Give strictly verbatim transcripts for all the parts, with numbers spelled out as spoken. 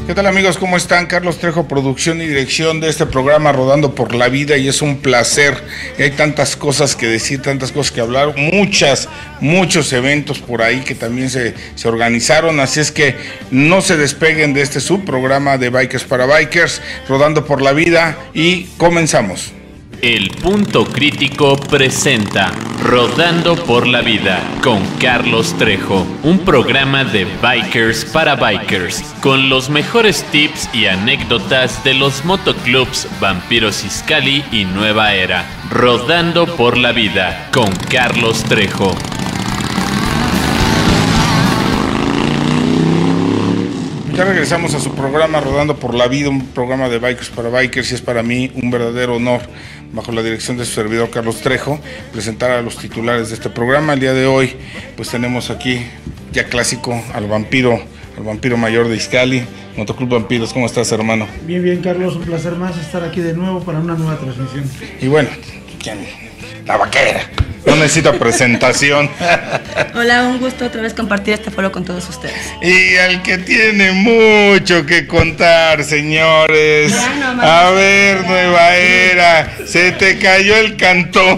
¿Qué tal, amigos? ¿Cómo están? Carlos Trejo, producción y dirección de este programa Rodando por la Vida, y es un placer. Y hay tantas cosas que decir, tantas cosas que hablar, muchas, muchos eventos por ahí que también se, se organizaron, así es que no se despeguen de este subprograma de Bikers para Bikers, Rodando por la Vida, y comenzamos. El Punto Crítico presenta Rodando por la Vida con Carlos Trejo, un programa de Bikers para Bikers, con los mejores tips y anécdotas de los motoclubs Vampiros Iscali y Nueva Era. Rodando por la Vida con Carlos Trejo. Ya regresamos a su programa Rodando por la Vida, un programa de Bikers para Bikers, y es para mí un verdadero honor, bajo la dirección de su servidor Carlos Trejo, presentar a los titulares de este programa. El día de hoy pues tenemos aquí, ya clásico, al vampiro, al vampiro mayor de Iscali, Motoclub Vampiros. ¿Cómo estás, hermano? Bien, bien, Carlos, un placer más estar aquí de nuevo para una nueva transmisión. Y bueno, ¿quién? La vaquera. No necesita presentación. Hola, un gusto otra vez compartir este foro con todos ustedes. Y al que tiene mucho que contar, señores. Ya, no, a ver, Nueva Era, se te cayó el cantón.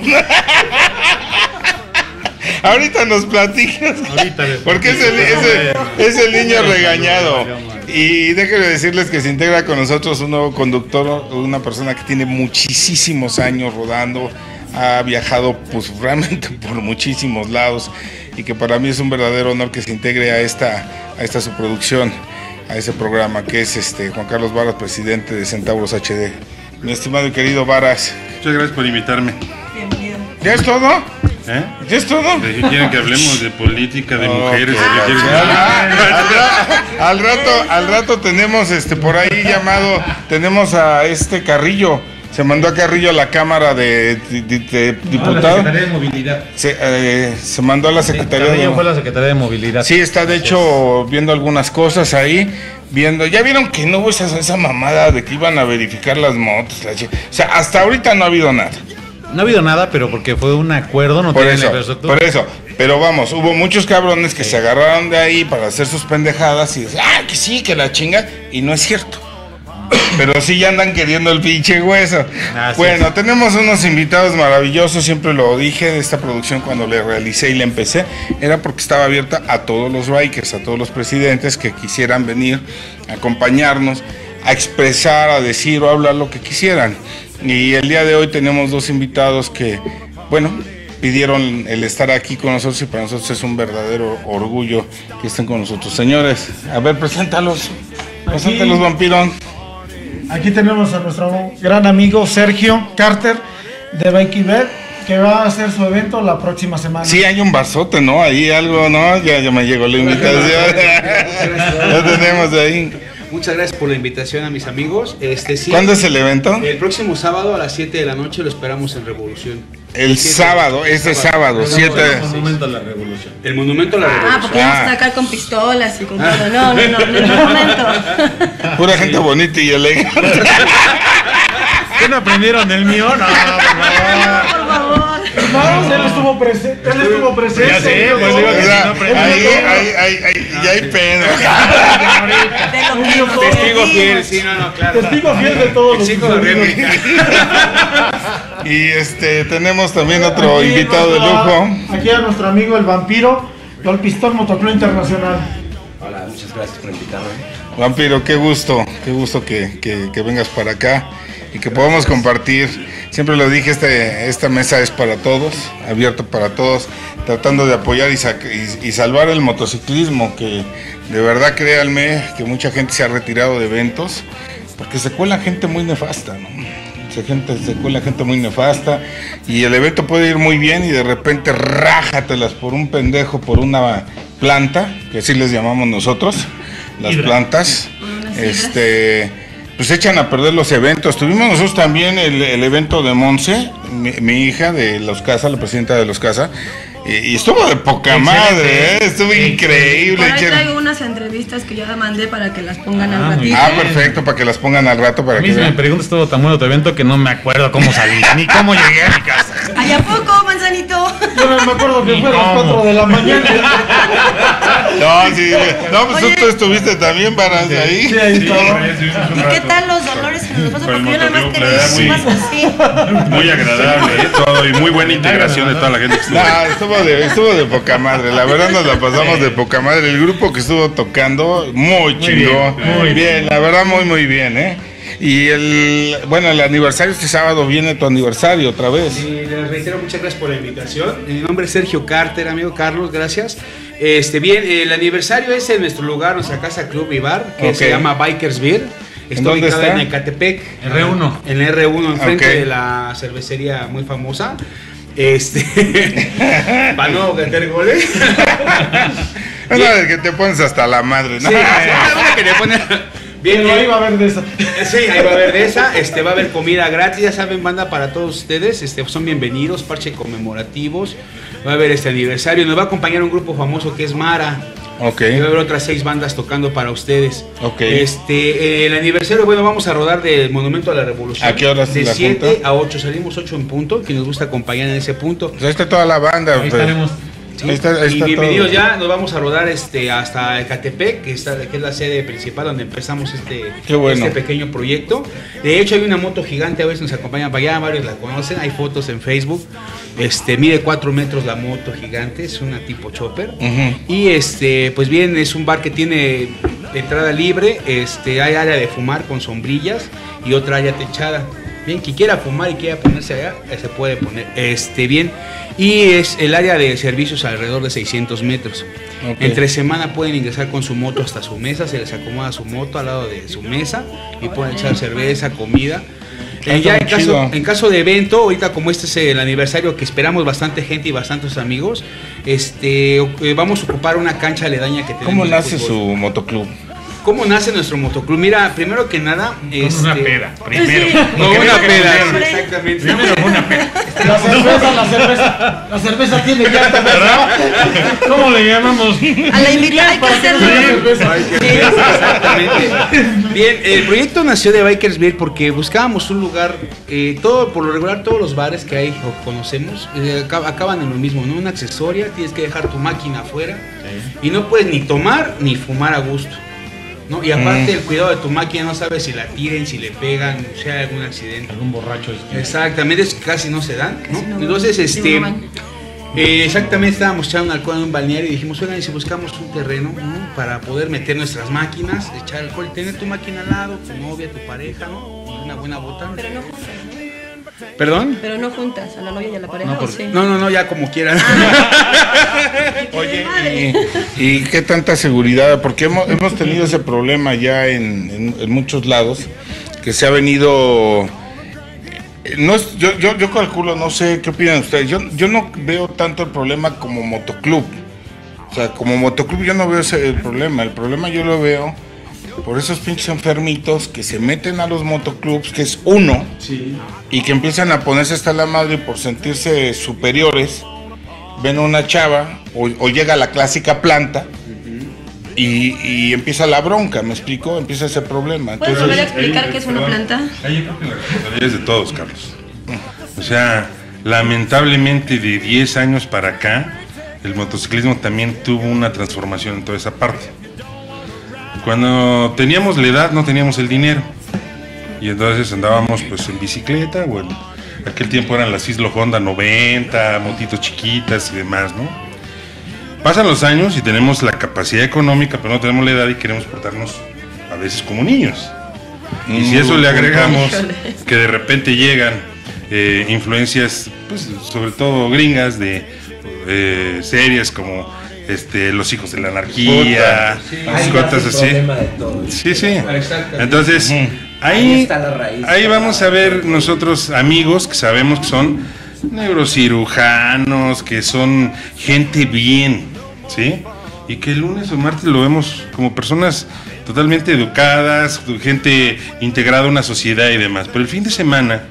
Ahorita nos platicas. Ahorita porque es el, es, el, es el niño regañado. Y déjenme decirles que se integra con nosotros un nuevo conductor, una persona que tiene muchísimos años rodando, ha viajado pues realmente por muchísimos lados, y que para mí es un verdadero honor que se integre a esta, a esta subproducción, a ese programa, que es este Juan Carlos Varas, presidente de Centauros H D. Mi estimado y querido Varas. Muchas gracias por invitarme. Bienvenido. ¿Ya es todo? ¿Eh? ¿Ya es todo? ¿De qué quieren que hablemos? ¿De política, de Okay. mujeres? ¿De qué quieren que Ah, hablemos? al, al rato, al rato tenemos este por ahí llamado, tenemos a este Carrillo. Se mandó a Carrillo a la Cámara de, de, de, de Diputados. No, la Secretaría de Movilidad. Se, eh, se mandó a la Secretaría Carrillo de fue la Secretaría de Movilidad. Sí, está de hecho viendo algunas cosas ahí, viendo. Ya vieron que no hubo esa, esa mamada de que iban a verificar las motos. La, o sea, hasta ahorita no ha habido nada. No ha habido nada, pero porque fue un acuerdo, no Por tiene eso, infraestructura. por eso. Pero vamos, hubo muchos cabrones que sí se agarraron de ahí para hacer sus pendejadas y decían, ah, que sí, que la chinga, y no es cierto. Pero sí ya andan queriendo el pinche hueso. Ah, bueno, sí. Tenemos unos invitados maravillosos, siempre lo dije, de esta producción cuando le realicé y le empecé, era porque estaba abierta a todos los bikers, a todos los presidentes que quisieran venir a acompañarnos, a expresar, a decir o a hablar lo que quisieran. Y el día de hoy tenemos dos invitados que, bueno, pidieron el estar aquí con nosotros, y para nosotros es un verdadero orgullo que estén con nosotros. Señores, a ver, preséntalos. Preséntalos, vampirón. Aquí tenemos a nuestro gran amigo Sergio Carter de Bikey, que va a hacer su evento la próxima semana. Sí, hay un barzote, ¿no? Ahí algo, ¿no? Ya, ya me llegó la invitación. Ya tenemos ahí. Muchas gracias por la invitación a mis amigos. Este, sí, ¿Cuándo es el evento? El próximo sábado a las siete de la noche lo esperamos en Revolución. El sábado, este sábado, siete. El Monumento a la Revolución. El Monumento a la Ah, Revolución. porque vamos a sacar con pistolas y con todo. No, no, no, en ningún momento. Pura gente bonita y elegante. ¿Qué no aprendieron del mío? No, por favor. Por favor. Vamos, él estuvo presente. Él estuvo presente. Ya sé, pues digo O que sea, si no aprendieron. ahí, ahí, ahí, ahí, ya hay pedo. De lo que nos Testigo perdimos. fiel, sí, no, no, claro. Testigo fiel de todos los Testigo de sucedido. Y este, tenemos también otro Aquí invitado de nuestro- lujo. Aquí a nuestro amigo el vampiro, del Pistón Motoclub Internacional. Hola, muchas gracias por invitarme. Vampiro, qué gusto, qué gusto que, que, que vengas para acá y que podamos compartir. Siempre lo dije, este, esta mesa es para todos, abierto para todos, tratando de apoyar y, y, y salvar el motociclismo, que de verdad, créanme, que mucha gente se ha retirado de eventos, porque se cuela gente muy nefasta, ¿no? Se, gente, se cuela gente muy nefasta, y el evento puede ir muy bien y de repente rájatelas por un pendejo, por una planta, que así les llamamos nosotros, las plantas, este, pues echan a perder los eventos. Tuvimos nosotros también el, el evento de Monse, mi, mi hija de Los Casa, la presidenta de Los Casa, Y, y estuvo de poca madre, ¿eh? Estuvo increíble. Por ahí Quiero- traigo unas entrevistas que ya mandé para que las pongan Ah, al muy ratito. Ah, perfecto, para que las pongan al rato para A mí que si me vean. preguntas todo tan bueno tu evento que no me acuerdo cómo salí, ni cómo llegué a mi casa. ¿Allá poco, manzanito? Yo no me acuerdo que fue a las ¿Cómo? cuatro de la mañana. No, sí, no, pues tú, tú estuviste también, Varas, ahí. Sí, ahí Sí, estaba. por ahí estuvimos un ¿Y qué rato. tal los dolores en los brazos? Con el Porque yo nada más motoclub, te la veía verdad, más así. Muy agradable, ¿eh? Todo, y muy buena integración de toda la gente que estuvo. No, estuvo de, estuvo de poca madre, la verdad nos la pasamos de poca madre. El grupo que estuvo tocando, muy chingón, bien, muy bien, la verdad muy muy bien, ¿eh? Y el, bueno, el aniversario este sábado viene tu aniversario otra vez. Sí, les reitero, muchas gracias por la invitación. Mi nombre es Sergio Carter, amigo Carlos, gracias. Este, bien, el aniversario es en nuestro lugar, nuestra casa club y bar, que Ok. se llama Bikers Beer. Está dónde ubicado está? en Ecatepec. R uno. En el R uno, enfrente Ok. de la cervecería muy famosa. Este, para no meter goles. Una vez que te pones hasta la madre, ¿no? Sí, una que le pone- Bien, Pero bien. ahí va a haber de esa. Sí, ahí va a haber de esa, este, va a haber comida gratis, ya saben, banda, para todos ustedes, este, son bienvenidos, parche conmemorativos, va a haber este aniversario, nos va a acompañar un grupo famoso que es Mara, Ok, y va a haber otras seis bandas tocando para ustedes. Ok. Este, el aniversario, bueno, vamos a rodar del Monumento a la Revolución. ¿A qué horas De la siete junta? a ocho, salimos ocho en punto, que nos gusta acompañar en ese punto. pues ahí está toda la banda. Ahí pues. estaremos. Sí, Ahí está- ahí y está bienvenidos todo. ya, nos vamos a rodar este hasta Ecatepec, que, está, que es la sede principal donde empezamos este, Qué bueno. este pequeño proyecto. De hecho hay una moto gigante, a ver si nos acompañan para allá, varios la conocen, hay fotos en Facebook. Este, mide cuatro metros la moto gigante, es una tipo chopper. Ujú. Y este, pues bien, es un bar que tiene entrada libre, este, hay área de fumar con sombrillas y otra área techada. Bien, quien quiera fumar y quiera ponerse allá, eh, se puede poner. Este, bien. Y es el área de servicios alrededor de seiscientos metros. Ok. Entre semana pueden ingresar con su moto hasta su mesa, se les acomoda su moto al lado de su mesa y pueden echar cerveza, comida. Ah, Eh, ya está en muy caso, chido. en caso de evento, ahorita como este es el aniversario que esperamos bastante gente y bastantes amigos, este, eh, vamos a ocupar una cancha aledaña que tenemos. ¿Cómo de nace fútbol. su motoclub? ¿Cómo nace nuestro motoclub? Mira, primero que nada, Con este, una peda, primero. Sí. Con Porque una dijo que peda, primero. exactamente. Primero con una peda. La cerveza, la cerveza. La cerveza tiene llanta, ¿verdad? ¿Cómo le llamamos? A la invitada hay que Para que no hacerlo. haya cerveza. Exactamente. Bien, el proyecto nació de Bikers Beer porque buscábamos un lugar, eh, todo por lo regular todos los bares que hay o conocemos eh, acab- acaban en lo mismo, ¿no? Una accesoria, tienes que dejar tu máquina afuera y no puedes ni tomar ni fumar a gusto. ¿no? Y aparte Mm. el cuidado de tu máquina, no sabes si la tiren, si le pegan, si hay algún accidente. Algún borracho. es- Exactamente, es que casi no se dan, ¿no? Casi no. Entonces, Sí, este, no van. eh, exactamente estábamos echando alcohol en un balneario y dijimos, oigan, ¿y si buscamos un terreno, ¿no? Para poder meter nuestras máquinas, echar alcohol, tener tu máquina al lado, tu novia, tu pareja, ¿no? Y una buena botana. Pero no juntas, ¿no? ¿Perdón? Pero no juntas a la novia y a la pareja, No, ¿o por- sí? No, no, no, ya como quieran. Oye, Madre. y, y qué tanta seguridad? Porque hemos, hemos tenido ese problema ya en, en- en muchos lados, que se ha venido... eh, No es, yo, yo, yo calculo, no sé qué opinan ustedes, yo, yo no veo tanto el problema como motoclub. O sea, como motoclub yo no veo ese el problema, el problema yo lo veo por esos pinches enfermitos que se meten a los motoclubs, que es uno, y que empiezan a ponerse hasta la madre por sentirse superiores. Ven a una chava o, o llega la clásica planta y, y empieza la bronca, ¿me explico? Empieza ese problema. ¿Puedes Entonces, volver a explicar qué es una Perdón. planta? Ahí yo creo que la responsabilidad es de todos, Carlos. O sea, lamentablemente de diez años para acá, el motociclismo también tuvo una transformación en toda esa parte. Cuando teníamos la edad no teníamos el dinero. Y entonces andábamos pues en bicicleta, o en aquel tiempo eran las Islo Honda noventa, motitos chiquitas y demás, ¿no? Pasan los años y tenemos la capacidad económica, pero no tenemos la edad y queremos portarnos a veces como niños. Y si eso le agregamos Híjole. que de repente llegan eh, influencias, pues sobre todo gringas, de eh, series como este, Los Hijos de la Anarquía, Puta, sí. cosas así. Sí, sí. Entonces, Ujú. ahí, Ahí está la raíz. ahí vamos a ver nosotros amigos que sabemos que son neurocirujanos, que son gente bien, ¿sí? Y que el lunes o martes lo vemos como personas totalmente educadas, gente integrada a una sociedad y demás. Pero el fin de semana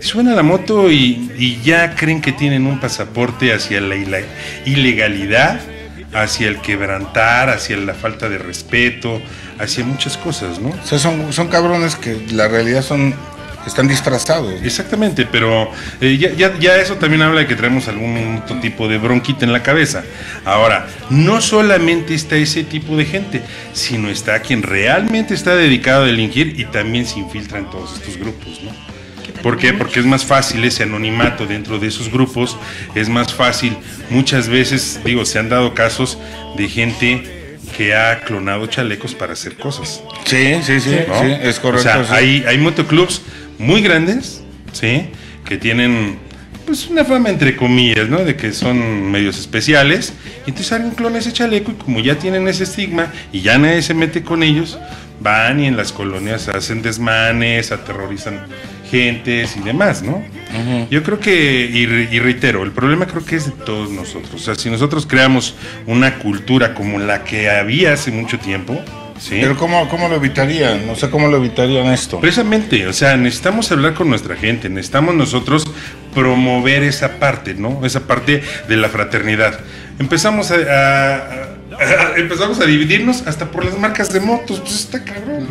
suben a la moto y, y ya creen que tienen un pasaporte hacia la ilegalidad, hacia el quebrantar, hacia la falta de respeto, hacia muchas cosas, ¿no? O sea, son, son cabrones que la realidad son... están disfrazados, ¿no? Exactamente, pero eh, ya, ya, ya eso también habla de que traemos algún otro tipo de bronquita en la cabeza. Ahora, no solamente está ese tipo de gente, sino está quien realmente está dedicado a delinquir y también se infiltra en todos estos grupos, ¿no? ¿Por qué? Porque es más fácil ese anonimato dentro de esos grupos, es más fácil, muchas veces, digo, se han dado casos de gente que ha clonado chalecos para hacer cosas. Sí, sí, sí, ¿no? sí, es correcto. O sea, sí. hay, hay motoclubs muy grandes, ¿sí? Que tienen, pues, una fama entre comillas, ¿no? De que son medios especiales. Y entonces alguien clona ese chaleco y como ya tienen ese estigma y ya nadie se mete con ellos, van y en las colonias hacen desmanes, aterrorizan gentes y demás, ¿no? Uh-huh. Yo creo que, y, y reitero, el problema creo que es de todos nosotros. O sea, si nosotros creamos una cultura como la que había hace mucho tiempo, ¿sí? Pero ¿cómo, cómo lo evitarían? No sé cómo lo evitarían esto. Precisamente, o sea, necesitamos hablar con nuestra gente, necesitamos nosotros promover esa parte, ¿no? Esa parte de la fraternidad. Empezamos a, a, a, a empezamos a dividirnos hasta por las marcas de motos, pues está cabrón,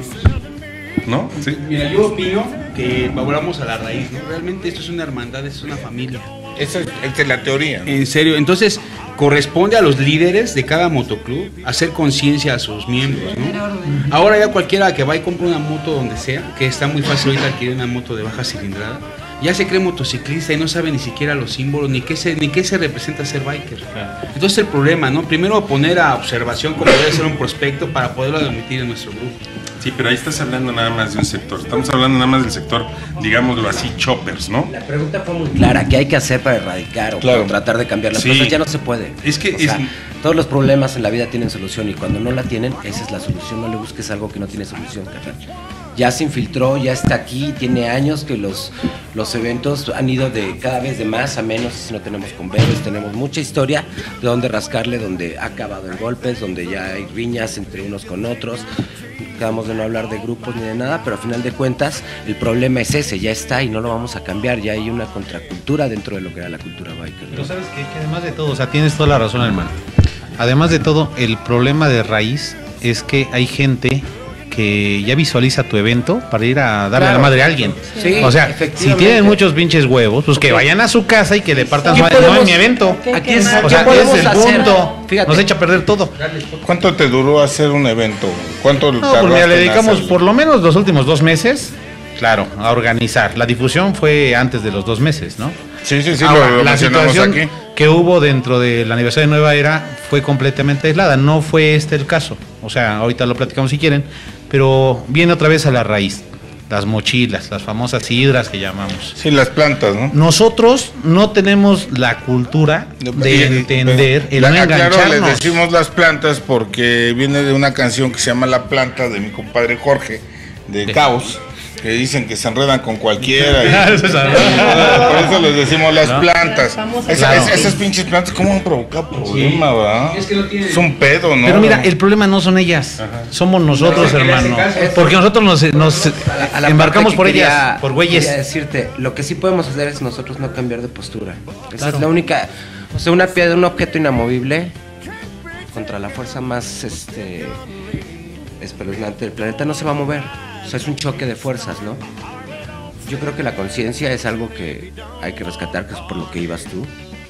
¿no? Sí. Mira, yo opino que volvamos a la raíz, ¿no? Realmente esto es una hermandad, esto es una familia. Esa es, esa es la teoría, ¿no? En serio, entonces corresponde a los líderes de cada motoclub hacer conciencia a sus miembros, ¿no? Ahora ya cualquiera que va y compra una moto donde sea, que está muy fácil ahorita adquirir una moto de baja cilindrada, ya se cree motociclista y no sabe ni siquiera los símbolos, ni qué se, ni qué se representa ser biker. Entonces el problema, ¿no? Primero poner a observación como debe ser un prospecto para poderlo admitir en nuestro grupo. Sí, pero ahí estás hablando nada más de un sector. Estamos hablando nada más del sector, digámoslo así, choppers, ¿no? La pregunta fue muy clara. ¿Qué hay que hacer para erradicar o claro. para tratar de cambiar las Sí. cosas? Ya no se puede. Es que o sea, es... todos los problemas en la vida tienen solución y cuando no la tienen, esa es la solución. No le busques algo que no tiene solución, carnal. Ya se infiltró, ya está aquí, tiene años que los, los eventos han ido de cada vez de más a menos, si no tenemos convenios, tenemos mucha historia de donde rascarle, donde ha acabado en golpes, donde ya hay riñas entre unos con otros. Acabamos de no hablar de grupos ni de nada, pero a final de cuentas el problema es ese, ya está y no lo vamos a cambiar, ya hay una contracultura dentro de lo que era la cultura biker, ¿no? Pero sabes que, que además de todo, o sea, tienes toda la razón, hermano. Además de todo, el problema de raíz es que hay gente que ya visualiza tu evento para ir a darle Claro. la madre a alguien. Sí, o sea, si tienen muchos pinches huevos, pues que vayan a su casa y que le partan su madre, no en mi evento. Aquí es, O ¿qué sea, ese podemos es el hacer? punto. Fíjate. Nos echa a perder todo. ¿Cuánto te duró hacer un evento? ¿Cuánto No, tardaste pues mira, le en dedicamos hacerlo? por lo menos los últimos dos meses, claro, a organizar. La difusión fue antes de los dos meses, ¿no? Sí, sí, sí, Ahora, lo, lo la mencionamos situación aquí. que hubo dentro del aniversario de Nueva Era fue completamente aislada, no fue este el caso. O sea, ahorita lo platicamos si quieren, pero viene otra vez a la raíz. Las mochilas, las famosas hidras que llamamos. Sí, las plantas, ¿no? Nosotros no tenemos la cultura de Y- entender el la- no claro, engancharnos. les decimos las plantas porque viene de una canción que se llama La Planta de mi compadre Jorge, de Caos, que dicen que se enredan con cualquiera. y- por eso les decimos las ¿No? plantas. Famosas. Esa- Claro. es- esas pinches plantas, ¿cómo han provocado problema, verdad? Es que no tienen- Es un pedo, ¿no? Pero mira, el problema no son ellas, somos nosotros, No, que le hermano. hace caso. Porque nosotros nos, nos A la- a la embarcamos parte por que ellas, quería- por güeyes. quería decirte, lo que sí podemos hacer es nosotros no cambiar de postura. Esa Claro. es la única, o sea, una piedra, un objeto inamovible contra la fuerza más este espeluznante del planeta no se va a mover. O sea, es un choque de fuerzas, ¿no? Yo creo que la conciencia es algo que hay que rescatar, que es por lo que ibas tú.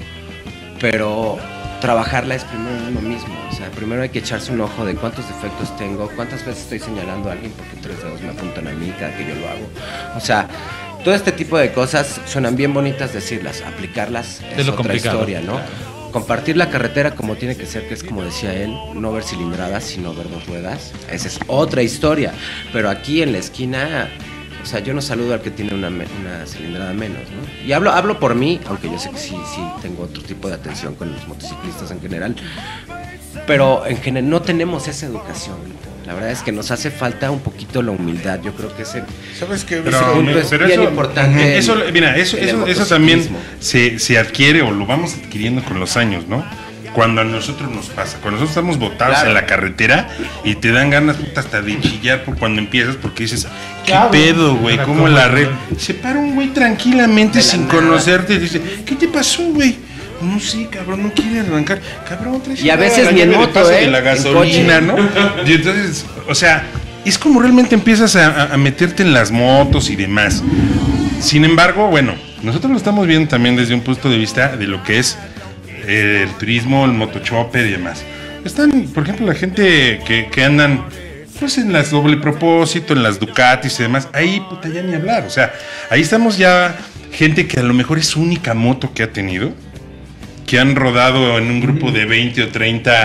Pero trabajarla es primero en uno mismo. O sea, primero hay que echarse un ojo de cuántos defectos tengo, cuántas veces estoy señalando a alguien porque tres dedos me apuntan a mí cada que yo lo hago. O sea, todo este tipo de cosas suenan bien bonitas decirlas, aplicarlas es, Es lo otra complicado. historia, ¿no? Compartir la carretera como tiene que ser, que es como decía él, no ver cilindradas, sino ver dos ruedas. Esa es otra historia. Pero aquí en la esquina, o sea, yo no saludo al que tiene una, me- una cilindrada menos, ¿no? Y hablo, hablo por mí, aunque yo sé que sí, sí tengo otro tipo de atención con los motociclistas en general. Pero en general no tenemos esa educación. La verdad es que nos hace falta un poquito la humildad. Yo creo que ese, ¿Sabes qué? ese punto es bien importante. Eso, en- mira, eso, en el eso, eso también motociclismo. se, se adquiere o lo vamos adquiriendo con los años, ¿no? cuando a nosotros nos pasa. Cuando nosotros estamos botados Claro. en la carretera y te dan ganas puta, hasta de chillar por cuando empiezas porque dices, ¿qué Claro. pedo, güey? Ahora, ¿Cómo ¿cómo la es, red? güey? Se para un güey tranquilamente De la sin nada. conocerte y dice, ¿qué te pasó, güey? No sé, cabrón, no quiere arrancar. Cabrón, traes Y a una veces la ni en llave de moto, paso ¿eh? de la En gasolina, coche. ¿no? Y entonces, o sea, es como realmente empiezas a, a- a meterte en las motos y demás. Sin embargo, bueno, nosotros lo estamos viendo también desde un punto de vista de lo que es eh, el turismo, el motochopper y demás. Están, por ejemplo, la gente que, que andan pues en las doble propósito, en las Ducatis y demás, ahí puta ya ni hablar. O sea, ahí estamos ya gente que a lo mejor es su única moto que ha tenido, que han rodado en un grupo de veinte o treinta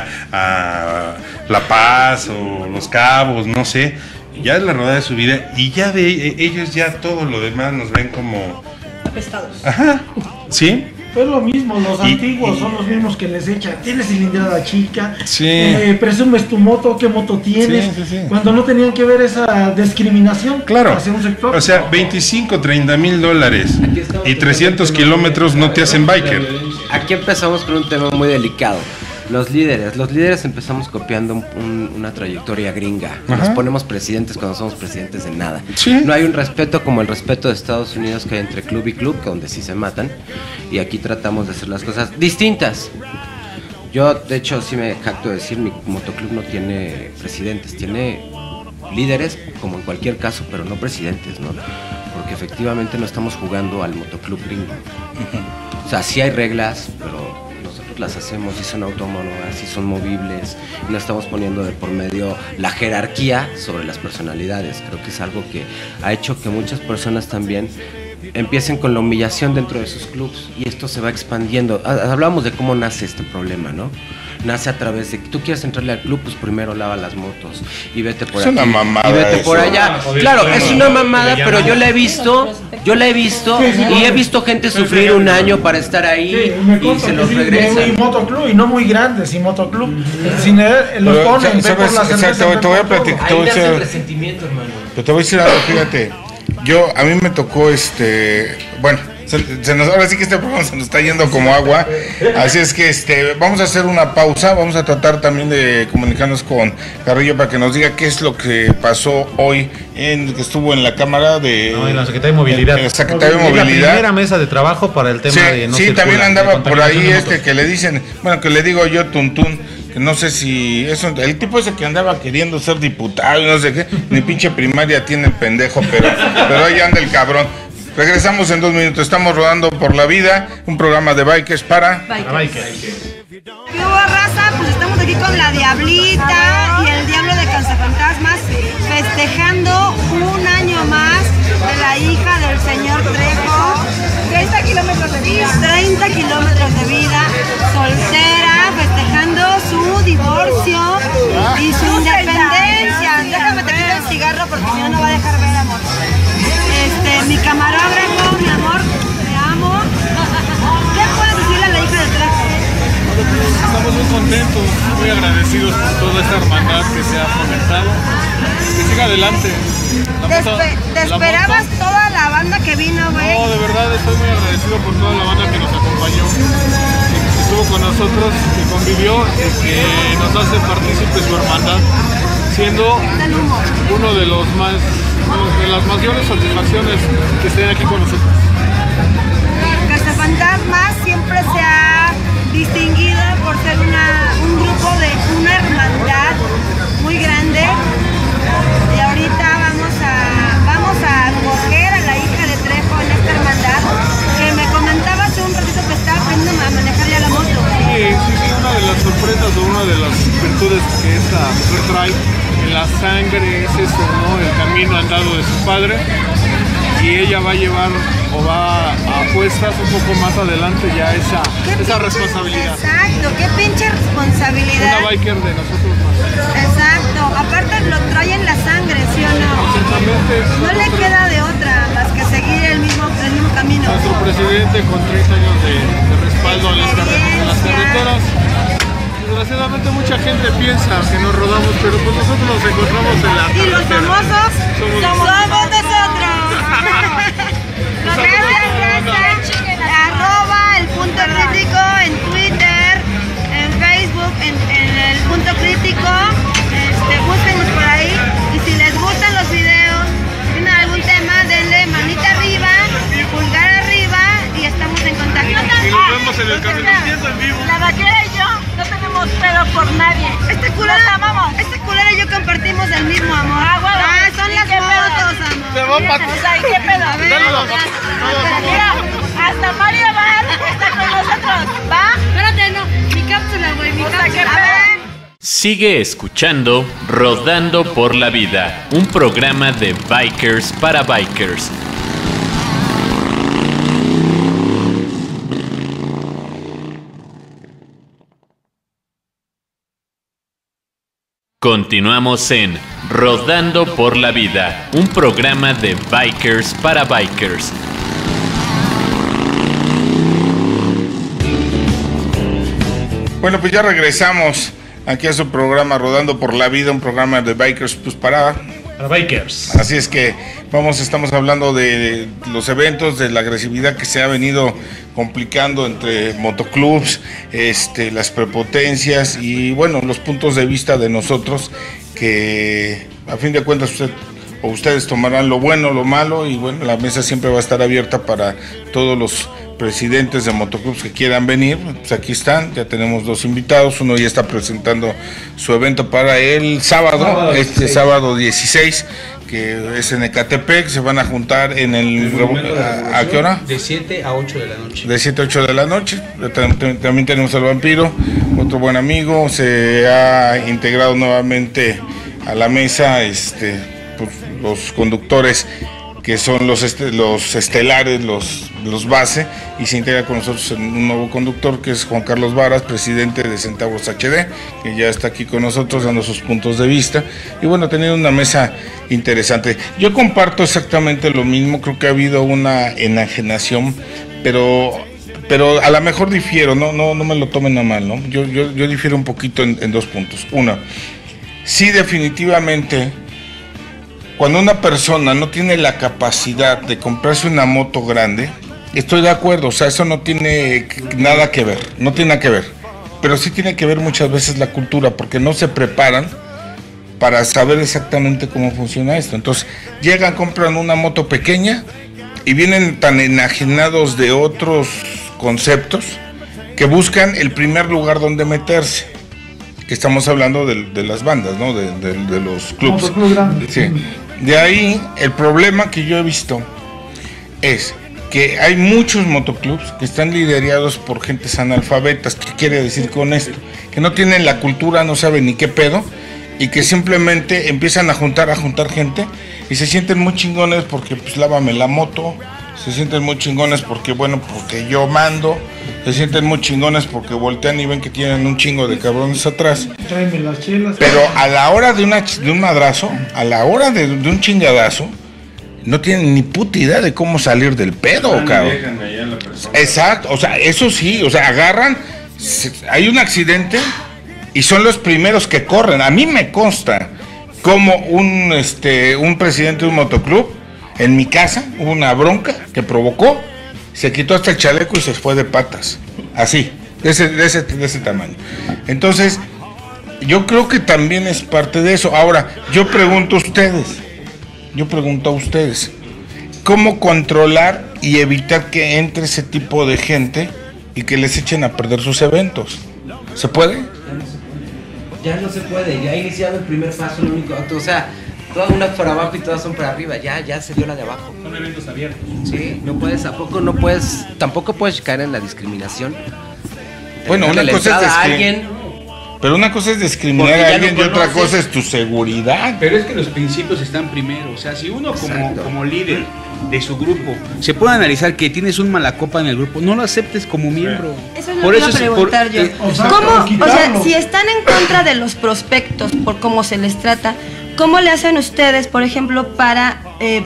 a La Paz o Los Cabos, no sé, ya es la rodada de su vida y ya de ellos ya todo lo demás nos ven como, Apestados. ajá, ¿sí? Es lo mismo, los Y- antiguos y- son los mismos que les echan. Tienes cilindrada chica, Sí. eh, presumes tu moto, qué moto tienes. Sí, sí, sí. Cuando no tenían que ver esa discriminación Claro, hacia un sector. o sea, veinticinco, treinta mil dólares y trescientos kilómetros no te hacen biker. Aquí empezamos con un tema muy delicado. Los líderes, los líderes empezamos copiando un- un- una trayectoria gringa. Nos Ajá. ponemos presidentes cuando somos presidentes de nada. Sí. No hay un respeto como el respeto de Estados Unidos que hay entre club y club, que donde sí se matan. Y aquí tratamos de hacer las cosas distintas. Yo, de hecho, sí me jacto de decir, mi motoclub no tiene presidentes, tiene líderes, como en cualquier caso, pero no presidentes, ¿no? Porque efectivamente no estamos jugando al motoclub gringo. O sea, sí hay reglas, pero nosotros las hacemos y son autónomas y son movibles. Y no estamos poniendo de por medio la jerarquía sobre las personalidades. Creo que es algo que ha hecho que muchas personas también empiecen con la humillación dentro de sus clubs y esto se va expandiendo. Ha- Hablamos de cómo nace este problema, ¿no? Nace a través de que tú quieres entrarle al club, pues primero lava las motos y vete por Es aquí una mamada y vete por eso. allá. Claro, es una mamada, pero yo la he visto, yo la he visto y he visto gente sufrir un año para estar Sí, ahí me y consta se que los sí, y regresan. motoclub, y no muy grandes, y motoclub. Sin él, los Pero, ponen, ve ¿sabes? por la Exacto, cerveza, ve te voy a por todo. platicar. Te voy a Ahí nace el decir- resentimiento, hermano. Pero te voy a decir algo, fíjate. Yo, a mí me tocó este. Bueno, se, se nos, ahora sí que este programa se nos está yendo como agua. Así es que este, vamos a hacer una pausa. Vamos a tratar también de comunicarnos con Carrillo para que nos diga qué es lo que pasó hoy en que estuvo en la Cámara de. No, en la Secretaría de Movilidad. En la Secretaría de Es la Movilidad. primera mesa de trabajo para el tema Sí, de no sí, circula, también de andaba por contaminación ahí de este motos. que le dicen, bueno, que le digo yo Tuntún, que no sé si eso, el tipo ese que andaba queriendo ser diputado y no sé qué, ni pinche primaria tiene el pendejo, pero, pero ahí anda el cabrón. Regresamos en dos minutos, estamos rodando por la vida, un programa de bikers para... Bikers. ¿Qué hubo, raza? Pues estamos aquí con la Diablita y el Diablo de Cazafantasmas festejando un año más de la hija del señor Trejo. treinta kilómetros de vida. treinta kilómetros de vida, soltera, festejando su divorcio y su independencia. Déjame te quito el cigarro porque si no, no va a dejar ver, amor. Este, mi camarógrafo, mi amor, te amo. ¿Qué puedes decirle a la hija del Trejo? Estamos muy contentos, muy agradecidos por toda esta hermandad que se ha fomentado. Que siga adelante. La ¿Te, moto- espe- te la esperabas moto- toda la banda que vino, güey? No, de verdad estoy muy agradecido por toda la banda que nos acompañó, que estuvo con nosotros, que convivió y que nos hace partícipes su hermandad, siendo uno de los más, de las mayores satisfacciones que estén aquí con nosotros. Cazafantasmas siempre se ha distinguido por ser una, un grupo de una hermandad muy grande y ahorita vamos a vamos a acoger a la hija de Trejo en esta hermandad que me comentaba hace un ratito que estaba aprendiendo a manejar ya la moto. Sí, sí, sí, una de las sorpresas o una de las virtudes que esta mujer trae en la sangre es eso, ¿no? El camino andado de su padre. Y ella va a llevar o va a apuestas un poco más adelante ya esa, ¿Qué esa pinche- responsabilidad. Exacto, qué pinche responsabilidad. Una biker de nosotros más. Exacto, aparte lo trae en la sangre, ¿sí o no? Exactamente. No le queda de otra más que seguir el mismo, el mismo camino. Nuestro presidente con treinta años de, de respaldo a las, carre- a las carreteras. Desgraciadamente mucha gente piensa que nos rodamos, pero pues nosotros nos encontramos en la Y los carretera. famosos Somos- somos nosotros. Gracias, gracias. Arroba el punto crítico en Twitter, en en, en el punto crítico, este, búsquenos por ahí y si les gustan los videos, tienen algún tema, denle manita arriba, pulgar arriba y estamos en contacto. Y nos vemos en el Café en vivo. La vaquera y yo no tenemos pedo por nadie. Este culero, este culero y yo compartimos el mismo amor. Ah, bueno. Ah, son las fotos, amor. Se va para O sea, ¿y qué pedo? A ver, Dale la ya. foto. Mira, hasta Mario Val está con nosotros, ¿va? Espérate, no, mi cápsula, güey, mi O sea, cápsula. ¿qué A pedo? ver. Sigue escuchando Rodando por la Vida, un programa de Bikers para Bikers. Continuamos en Rodando por la Vida, un programa de Bikers para Bikers. Bueno, pues ya regresamos aquí a su programa Rodando por la Vida, un programa de Bikers pues para... Para Bikers. Así es que vamos, estamos hablando de los eventos, de la agresividad que se ha venido complicando entre motoclubs, este, las prepotencias y bueno, los puntos de vista de nosotros que a fin de cuentas usted o ustedes tomarán lo bueno, lo malo y bueno, la mesa siempre va a estar abierta para todos los presidentes de motoclubs que quieran venir. Pues aquí están, ya tenemos dos invitados, uno ya está presentando su evento para el sábado, Sábado este dieciséis. sábado dieciséis, que es en Ecatepec, se van a juntar en el... ¿A, a qué hora? De siete a ocho de la noche. De siete a ocho de la noche. Tam- También tenemos al Vampiro, otro buen amigo, se ha integrado nuevamente a la mesa, este, pues, los conductores que son los, este, los estelares, los, los base, y se integra con nosotros en un nuevo conductor que es Juan Carlos Varas, presidente de Centavos H D, que ya está aquí con nosotros dando sus puntos de vista, y bueno, teniendo una mesa interesante. Yo comparto exactamente lo mismo, creo que ha habido una enajenación, pero, pero a lo mejor difiero, no, no, no me lo tomen a mal, ¿no? Yo, yo, yo difiero un poquito en, en dos puntos. Una, sí definitivamente, cuando una persona no tiene la capacidad de comprarse una moto grande, estoy de acuerdo, o sea, eso no tiene nada que ver, no tiene nada que ver, pero sí tiene que ver muchas veces la cultura, porque no se preparan para saber exactamente cómo funciona esto. Entonces, llegan, compran una moto pequeña y vienen tan enajenados de otros conceptos que buscan el primer lugar donde meterse. Que estamos hablando de, de las bandas, ¿no? De, de, de los clubs. Motoclub grande. Sí. De ahí, el problema que yo he visto es que hay muchos motoclubs que están liderados por gentes analfabetas. ¿Qué quiere decir con esto? Que no tienen la cultura, no saben ni qué pedo, y que simplemente empiezan a juntar, a juntar gente, y se sienten muy chingones porque, pues, lávame la moto, se sienten muy chingones porque, bueno, porque yo mando, se sienten muy chingones porque voltean y ven que tienen un chingo de cabrones atrás. Tráeme las chelas. Pero a la hora de, una, de un madrazo, a la hora de, de un chingadazo, no tienen ni puta idea de cómo salir del pedo, cabrón. Exacto, o sea, eso sí, o sea, agarran, se, hay un accidente y son los primeros que corren. A mí me consta como un, este, un presidente de un motoclub, en mi casa hubo una bronca que provocó, se quitó hasta el chaleco y se fue de patas, así, de ese, de ese, de ese tamaño. Entonces, yo creo que también es parte de eso. Ahora, yo pregunto a ustedes, yo pregunto a ustedes, ¿cómo controlar y evitar que entre ese tipo de gente y que les echen a perder sus eventos? ¿Se puede? Ya no se puede, ya ha iniciado el primer paso, el único acto, o sea, todas unas para abajo y todas son para arriba, ya, ya se dio la de abajo. Son eventos abiertos. Sí, no puedes, tampoco no puedes, tampoco puedes caer en la discriminación. Bueno, una Darle cosa es entrada a discri- alguien, Pero una cosa es discriminar Porque a ya alguien no y otra conoces. cosa es tu seguridad. Pero es que los principios están primero. O sea, si uno como, Exacto. como líder de su grupo se puede analizar que tienes un malacopa en el grupo, no lo aceptes como miembro. Eso es lo Por que eso iba a es- por- preguntar yo. eh, O sea, ¿Cómo, o sea, quitarlo. si están en contra de los prospectos por cómo se les trata, ¿cómo le hacen ustedes, por ejemplo, para eh,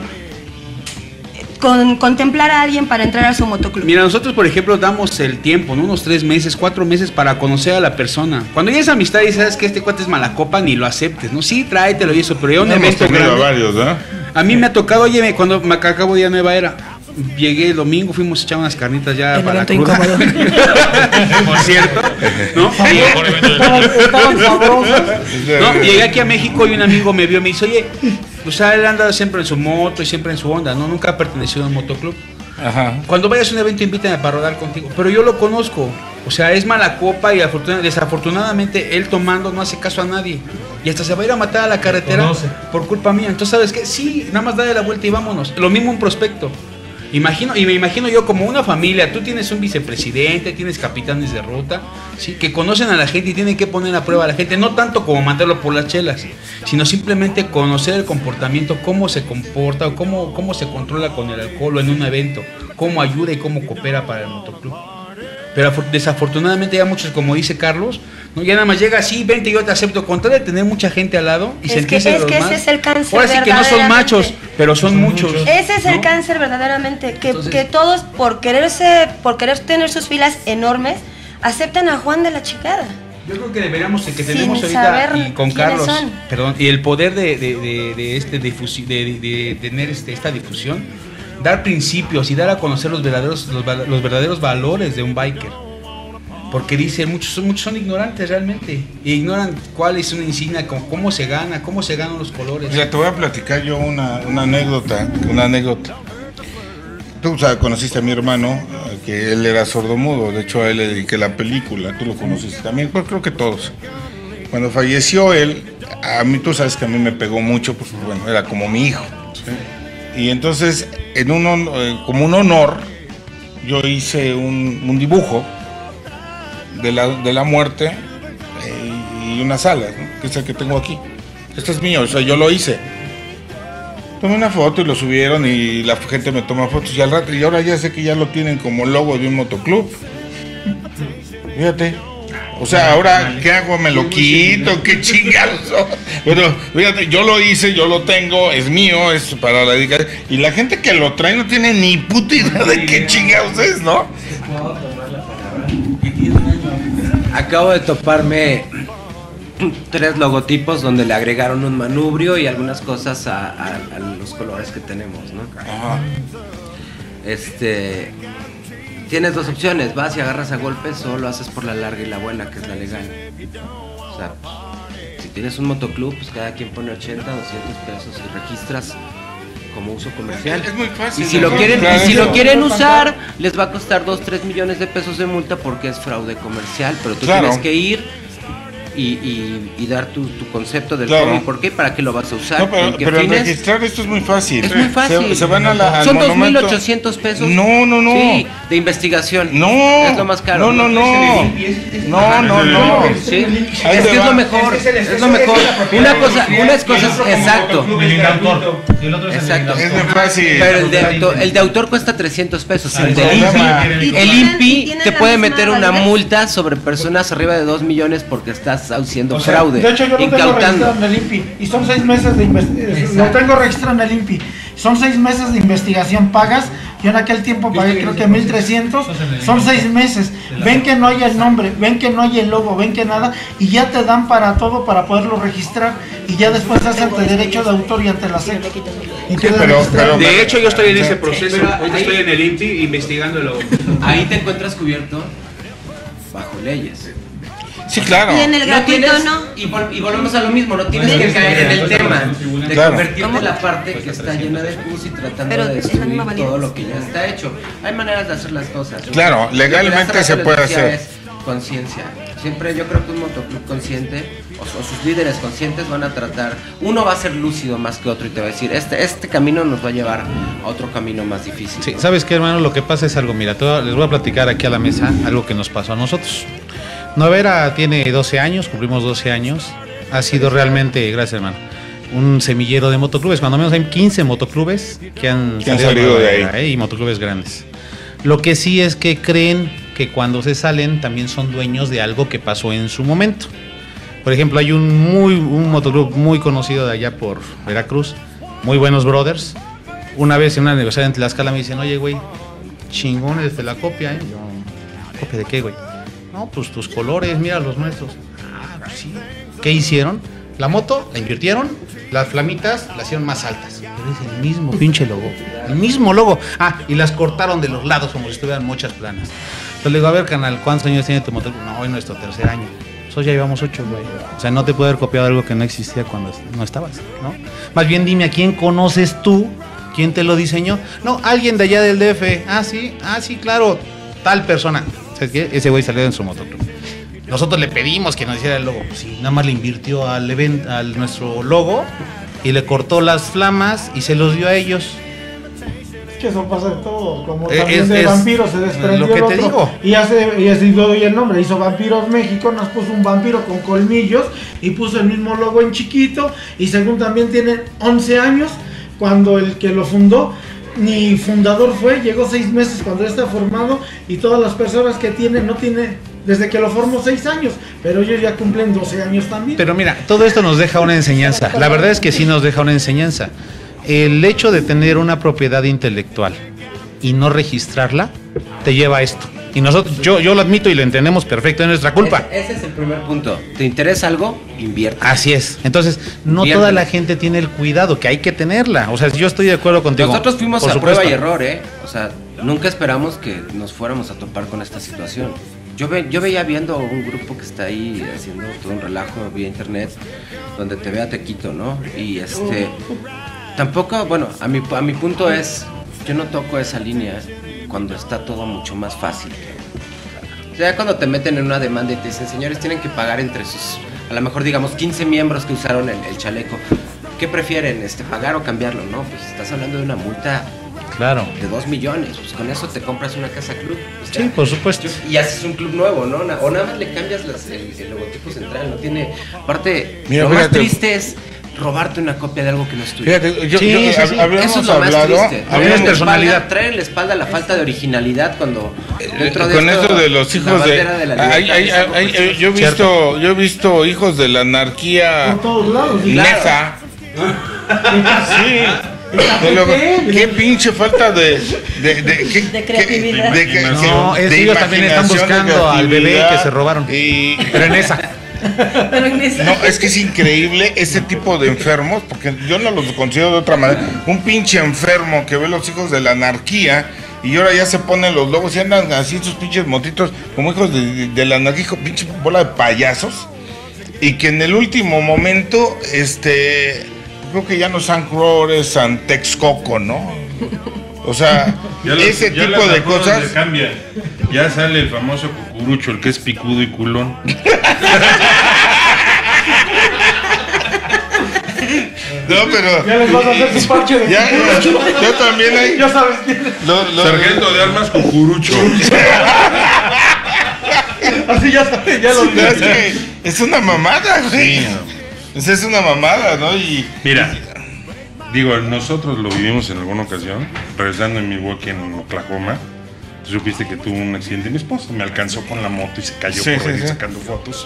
con, contemplar a alguien para entrar a su motoclub? Mira, nosotros, por ejemplo, damos el tiempo, ¿no? Unos tres meses, cuatro meses para conocer a la persona. Cuando ya es amistad y sabes que este cuate es malacopa, ni lo aceptes, ¿no? Sí, tráetelo y eso, pero ya un Ya hemos evento tenido grande. varios, ¿no? A mí me ha tocado, oye, me- cuando me acabo de ir a Nueva Era, llegué el domingo, fuimos a echar unas carnitas ya El para la evento cruda. Por cierto, ¿no? Estaban sabrosas. No, llegué aquí a México y un amigo me vio y me dice, oye, o sea, él anda siempre en su moto y siempre en su onda, ¿no? Nunca ha pertenecido a un motoclub. Ajá. Cuando vayas a un evento, invítame para rodar contigo. Pero yo lo conozco. O sea, es mala copa y afortuna- desafortunadamente él tomando no hace caso a nadie. Y hasta se va a ir a matar a la carretera por culpa mía. Entonces, ¿sabes qué? Sí, nada más dale la vuelta y vámonos. Lo mismo un prospecto. Imagino, y me imagino yo como una familia, tú tienes un vicepresidente, tienes capitanes de ruta, ¿sí? Que conocen a la gente y tienen que poner a prueba a la gente, no tanto como mandarlo por las chelas, sino simplemente conocer el comportamiento, cómo se comporta, o cómo, cómo se controla con el alcohol en un evento, cómo ayuda y cómo coopera para el motoclub. Pero afor- desafortunadamente ya muchos, como dice Carlos, ¿no? Ya nada más llega así, vente y yo te acepto, con tal de tener mucha gente al lado y Es sentirse que, es los que más. ese es el cáncer. Ahora sí que no son verdaderamente. machos, pero son muchos. Ese es el ¿no? cáncer verdaderamente, que, Entonces- que todos por quererse, por querer tener sus filas enormes, aceptan a Juan de la chingada. Yo creo que deberíamos, que Sin tenemos ahorita saber y con quiénes Carlos, son. perdón, y el poder de, de, de, de este difusi- de, de, de tener este, esta difusión, dar principios y dar a conocer los verdaderos, los, val- los verdaderos valores de un biker. Porque dicen, muchos, son- muchos son ignorantes realmente, y ignoran cuál es una insignia, cómo, cómo se gana, cómo se ganan los colores. Mira, te voy a platicar yo una, una anécdota, una anécdota. Tú, o sea, conociste a mi hermano, eh, que él era sordomudo, de hecho a él le dediqué la película, tú lo conociste también, pues creo que todos. Cuando falleció él, a mí, tú sabes que a mí me pegó mucho, pues bueno, era como mi hijo. Y entonces, en un, hon- eh, como un honor, yo hice un, un dibujo de la, de la muerte eh, y unas alas, ¿no? Que es el que tengo aquí. Este es mío, o sea, yo lo hice. Tomé una foto y lo subieron y la gente me toma fotos y al rato, y ahora ya sé que ya lo tienen como logo de un motoclub. Fíjate. O sea, ahora, ¿qué hago? ¿Me lo quito? ¿Qué chingados? Pero, fíjate, yo lo hice, yo lo tengo, es mío, es para la dedicación. Y la gente que lo trae no tiene ni puta idea de qué chingados es, ¿no? Acabo de toparme tres logotipos donde le agregaron un manubrio y algunas cosas a, a- a los colores que tenemos, ¿no? Ajá. Este, tienes dos opciones, vas y agarras a golpes o lo haces por la larga y la buena, que es la legal. O sea, si tienes un motoclub, pues cada quien pone ochenta, doscientos pesos y registras como uso comercial. Es muy fácil. Y si lo ¿no? quieren, Claro, y si lo eso. quieren usar, les va a costar dos, tres millones de pesos de multa porque es fraude comercial, pero tú Claro. tienes que ir y, y, y dar tu, tu concepto del Claro. cómo y por qué, para qué lo vas a usar, No, pero, en qué pero al fines. registrar esto es muy fácil. Es muy fácil. Se, se van a la, al Son dos mil monumento. ochocientos pesos. No, no, no. Sí, de investigación. No. Es lo más caro. No, no, no. No, no, no. Sí. Ahí Es te que es va. lo mejor. Es lo mejor. Una cosa, unas cosas, exacto. Exacto. Es muy fácil. Pero el de autor, el de autor cuesta trescientos pesos. El del problema. I N P I, Y el tienen- y I N P I tienen te la puede misma meter una validez. multa sobre personas arriba de dos millones porque estás haciendo O sea, fraude, de hecho, yo lo tengo incautando. registrado en el I N P I y son seis meses de investigación. Lo tengo registrado en el I N P I. Son seis meses de investigación pagas. Yo en aquel tiempo pagué creo que mil trescientos. Son seis meses. Ven que no hay el nombre, ven que no hay el logo, ven que nada. Y ya te dan para todo para poderlo registrar. Y ya después haces ante derecho de autor y ante la SEC. Y Sí, queda pero- registrado. pero- De hecho, yo estoy en Sí. ese proceso. Pero Ahorita ahí- estoy en el I N P I investigándolo. Ahí te encuentras cubierto bajo leyes. Sí, claro. Y en el No gratuito tienes, no. y, vol- y volvemos a lo mismo, no tienes que caer en el tema de Claro. convertirte ¿Cómo? en la parte que está llena de pus y tratando Pero de es la destruir misma validez. todo lo que ya está hecho. Hay maneras de hacer las cosas. Claro, Lo que legalmente hace se rato puede les decía hacer. es conciencia. Siempre yo creo que un motoclub consciente o, o sus líderes conscientes van a tratar, uno va a ser lúcido más que otro y te va a decir, este, este camino nos va a llevar a otro camino más difícil. Sí, ¿sabes qué, hermano? Lo que pasa es algo, mira, te voy a- les voy a platicar aquí a la mesa algo que nos pasó a nosotros. Novera tiene doce años, cumplimos doce años. Ha sido realmente, gracias, hermano, un semillero de motoclubes. Cuando menos hay quince motoclubes que han, Que han salido de ahí. ¿eh? Y motoclubes grandes. Lo que sí es que creen que cuando se salen también son dueños de algo que pasó en su momento. Por ejemplo, hay un muy un motoclub muy conocido de allá por Veracruz, muy buenos brothers. Una vez en una aniversario en Tlaxcala me dicen, oye, güey, chingones de la copia, ¿eh? Yo, ¿copia de qué, güey? No, pues tus colores, mira los nuestros. Ah, pues sí. ¿Qué hicieron? La moto la invirtieron, las flamitas las hicieron más altas. Pero es el mismo pinche logo. El mismo logo. Ah, y las cortaron de los lados como si estuvieran muchas planas. Entonces le digo, a ver, canal, ¿cuántos años tiene tu moto? No, hoy nuestro tercer año. Nosotros ya llevamos ocho, güey. O sea, no te puede haber copiado algo que no existía cuando no estabas, ¿no? Más bien dime a quién conoces tú, quién te lo diseñó. No, alguien de allá del D F. Ah, sí, ah, sí, claro. Tal persona. ¿Sabes qué? Ese güey salió en su motoclub. Nosotros le pedimos que nos hiciera el logo. Pues sí, nada más le invirtió al evento, al nuestro logo, y le cortó las flamas y se los dio a ellos. Es que eso pasa de todo. Como Eh, también es- de es Vampiros se desprendió lo que el te otro. digo. Y hace, y así doy el nombre. Hizo Vampiros México, nos puso un vampiro con colmillos y puso el mismo logo en chiquito. Y según también tiene once años, cuando el que lo fundó ni fundador fue, llegó seis meses cuando ya está formado, y todas las personas que tiene, no tiene, desde que lo formó seis años, pero ellos ya cumplen doce años también. Pero mira, todo esto nos deja una enseñanza. La verdad es que sí nos deja una enseñanza. El hecho de tener una propiedad intelectual y no registrarla te lleva a esto. Y nosotros, yo, yo lo admito y lo entendemos perfecto, es nuestra culpa. Ese, ese es el primer punto. ¿Te interesa algo? Invierte. Así es. Entonces, no Inviértele. toda la gente tiene el cuidado que hay que tenerla. O sea, yo estoy de acuerdo contigo. Nosotros fuimos por a supuesto. prueba y error, ¿eh? O sea, nunca esperamos que nos fuéramos a topar con esta situación. Yo, ve, yo veía viendo un grupo que está ahí haciendo todo un relajo vía internet, donde te vea te quito, ¿no? Y este, tampoco, bueno, a mi, a mi punto es, yo no toco esa línea cuando está todo mucho más fácil. O sea, cuando te meten en una demanda y te dicen, señores, tienen que pagar entre sus, a lo mejor digamos, quince miembros que usaron el, el chaleco. ¿Qué prefieren, este, pagar o cambiarlo? No, pues estás hablando de una multa Claro. de dos millones. Pues con eso te compras una casa club. O sea, Sí, por supuesto. y haces un club nuevo, ¿no? Na- O nada más le cambias las- el, el logotipo central. No tiene. Aparte, Mira, lo más fíjate. triste es robarte una copia de algo que no es tuyo. Fíjate, yo, Sí, yo- sí, hab- sí. habíamos Eso es lo más hablado, triste. habíamos- Traer en la personalidad. espalda- Traer en la espalda la falta de originalidad cuando dentro de con esto, esto, de los la hijos de, bandera de la libertad hay- hay- es algo hay- precioso. yo he visto yo he visto hijos de la anarquía Por todos lados. neta. Sí. De lo- qué pinche falta de de, de, qué- De creatividad. qué- de que- No, es de que ellos también están imaginación, de buscando al bebé creatividad, que se robaron. y Pero en esa. Pero en esa- no, es que es increíble ese tipo de enfermos, porque yo no los considero de otra manera. Un pinche enfermo que ve los hijos de la anarquía y ahora ya se ponen los logos y andan así sus pinches motitos como hijos de, de la anarquía, hijo, pinche bola de payasos. Y que en el último momento, este, creo que ya no San Crow, es San Texcoco, ¿no? O sea, Ya los- ese ya tipo las de apodos cosas. le cambian. Ya sale el famoso cucurucho, el que es picudo y culón. No, pero. Ya les vas a hacer su parche de Ya, ya, yo también hay. Ya sabes quién es. lo- lo- Sargento de armas cucurucho. Así ya sabes, ya lo No, es que es una mamada, güey. Sí, Esa es una mamada, ¿no? Y Mira, digo, nosotros lo vivimos en alguna ocasión, regresando en Milwaukee, en Oklahoma. Tú supiste que tuvo un accidente mi esposo, me alcanzó con la moto y se cayó Sí, por sí, ahí sí. sacando fotos.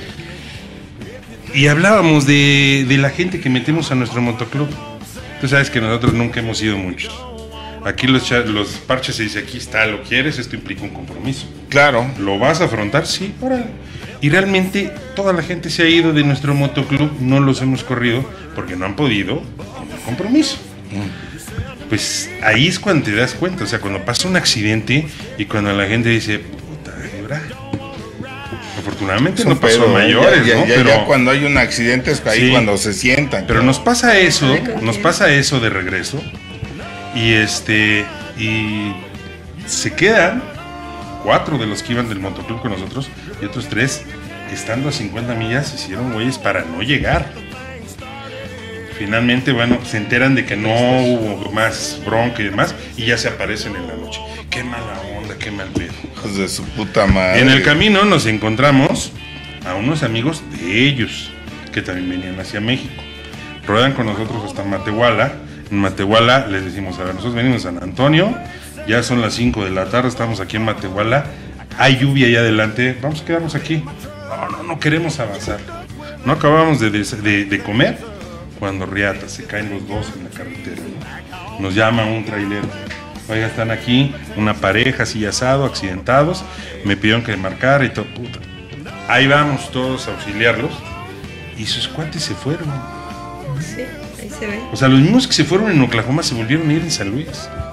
Y hablábamos de, de la gente que metemos a nuestro motoclub. Tú sabes que nosotros nunca hemos ido muchos. Aquí los, cha- los parches se dice, aquí está, lo quieres, esto implica un compromiso. claro. ¿Lo vas a afrontar? Sí, órale. Y realmente toda la gente se ha ido de nuestro motoclub, no los hemos corrido porque no han podido con el compromiso. Pues ahí es cuando te das cuenta, o sea, cuando pasa un accidente y cuando la gente dice, puta, ¿y ahora? Afortunadamente no pasó a Pero, mayores, ya, ya, ¿no? ya, Pero, ya cuando hay un accidente es ahí Sí. cuando se sientan. pero nos pasa eso, nos pasa eso de regreso y este y se quedan cuatro de los que iban del motoclub con nosotros y otros tres estando a cincuenta millas hicieron güeyes para no llegar. Finalmente, bueno, se enteran de que no hubo más bronca y demás y ya se aparecen en la noche. Qué mala onda, qué mal pedo. Hijos de su puta madre. En el camino nos encontramos a unos amigos de ellos que también venían hacia México. Ruedan con nosotros hasta Matehuala. En Matehuala les decimos, a ver, nosotros venimos a San Antonio, ya son las cinco de la tarde, estamos aquí en Matehuala, hay lluvia allá adelante, vamos a quedarnos aquí. No, no, no queremos avanzar. No acabamos de, des- de- de comer cuando riata, se caen los dos en la carretera. ¿no? Nos llama un trailero. Oiga, están aquí, una pareja así asado, accidentados, me pidieron que marcara y todo, puta. Ahí vamos todos a auxiliarlos. y esos cuates se fueron. Sí, ahí se ve. O sea, los mismos que se fueron en Oklahoma se volvieron a ir en San Luis.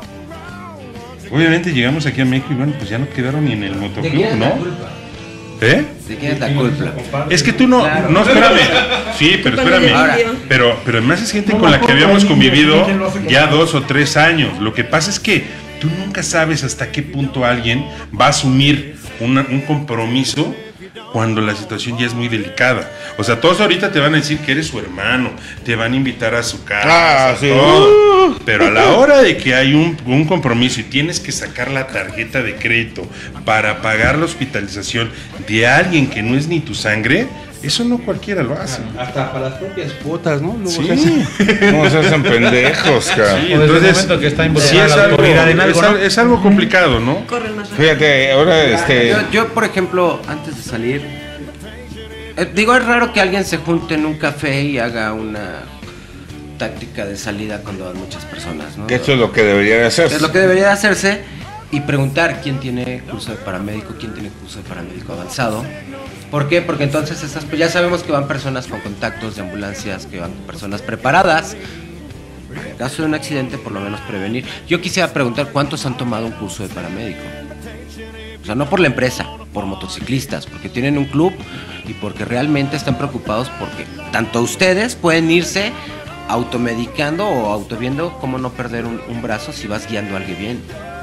Obviamente llegamos aquí a México y bueno, pues ya no quedaron ni en el motoclub, ¿no? ¿Eh? ¿De quién es la culpa? Es que tú no, claro. no, espérame. Sí, pero espérame. Ahora, pero, pero además es gente con la que habíamos convivido ya dos o tres años. Lo que pasa es que tú nunca sabes hasta qué punto alguien va a asumir una, un compromiso cuando la situación ya es muy delicada. O sea, todos ahorita te van a decir que eres su hermano, te van a invitar a su casa, ah, sí. todo. Pero a la hora de que hay un, un compromiso y tienes que sacar la tarjeta de crédito para pagar la hospitalización de alguien que no es ni tu sangre, eso no cualquiera lo hace. Hasta para las propias cuotas, ¿no? Luego sí. se hacen... No se hacen pendejos, cara. Sí, entonces, el que está sí, es, la algo, en algo, es, ¿no? es algo complicado, ¿no? Fíjate, ahora este... Yo, yo, por ejemplo, antes de salir, eh, digo, es raro que alguien se junte en un café y haga una táctica de salida cuando van muchas personas, ¿no? Que esto es lo que debería de hacerse. Es lo que debería de hacerse y preguntar quién tiene curso de paramédico, quién tiene curso de paramédico avanzado. ¿Por qué? Porque entonces esas, pues ya sabemos que van personas con contactos de ambulancias, que van personas preparadas. En caso de un accidente, por lo menos prevenir. Yo quisiera preguntar cuántos han tomado un curso de paramédico. O sea, no por la empresa, por motociclistas, porque tienen un club y porque realmente están preocupados porque tanto ustedes pueden irse automedicando o autoviendo cómo no perder un, un brazo si vas guiando a alguien bien.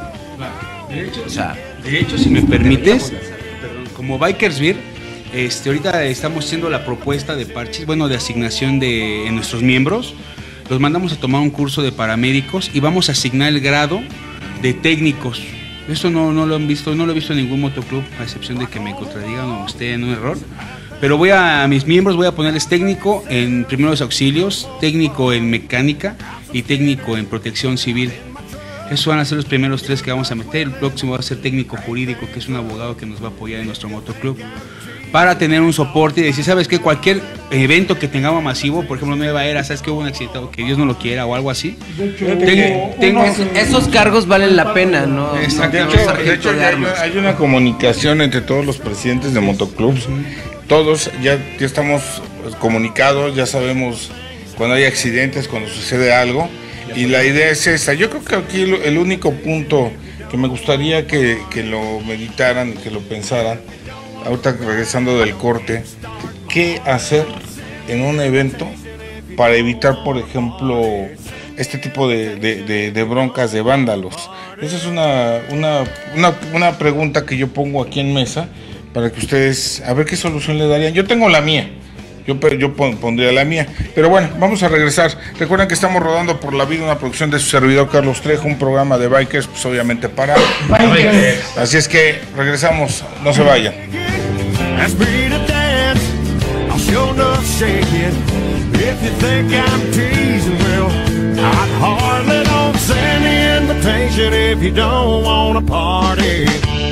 De hecho, o sea, de hecho, si me permites, perdón, como Bikers Beer, este, ahorita estamos haciendo la propuesta de parches, bueno, de asignación de en nuestros miembros. Los mandamos a tomar un curso de paramédicos y vamos a asignar el grado de técnicos. Esto no, no lo han visto, no lo he visto en ningún motoclub, a excepción de que me contradigan o esté en un error. Pero voy a, a mis miembros voy a ponerles técnico en primeros auxilios, técnico en mecánica y técnico en protección civil. Esos van a ser los primeros tres que vamos a meter. El próximo va a ser técnico jurídico, que es un abogado que nos va a apoyar en nuestro motoclub, para tener un soporte y decir, ¿sabes qué? Cualquier evento que tengamos masivo, por ejemplo, Nueva Era, ¿sabes que hubo un accidente o que Dios no lo quiera o algo así? Tengo, tengo, esos, esos cargos valen la pena, ¿no? Exacto. De hecho, de hecho de hay, una, hay una comunicación entre todos los presidentes de motoclubs. Todos ya, ya estamos comunicados, ya sabemos cuando hay accidentes, cuando sucede algo. Y la idea es esa. Yo creo que aquí el único punto que me gustaría que, que lo meditaran, que lo pensaran, ahorita regresando del corte, ¿qué hacer en un evento para evitar, por ejemplo, este tipo de, de, de, de broncas de vándalos? Esa es una, una, una, una pregunta que yo pongo aquí en mesa para que ustedes, a ver qué solución le darían. Yo tengo la mía, yo, yo pondría la mía, pero bueno, vamos a regresar. Recuerden que estamos rodando por la vida, una producción de su servidor Carlos Trejo, un programa de bikers, pues obviamente para bikers. Así es que regresamos, no se vayan. Ask me to dance, I'll show no shake it. If you think I'm teasing, well, I'd hardly don't send the invitation if you don't want to party.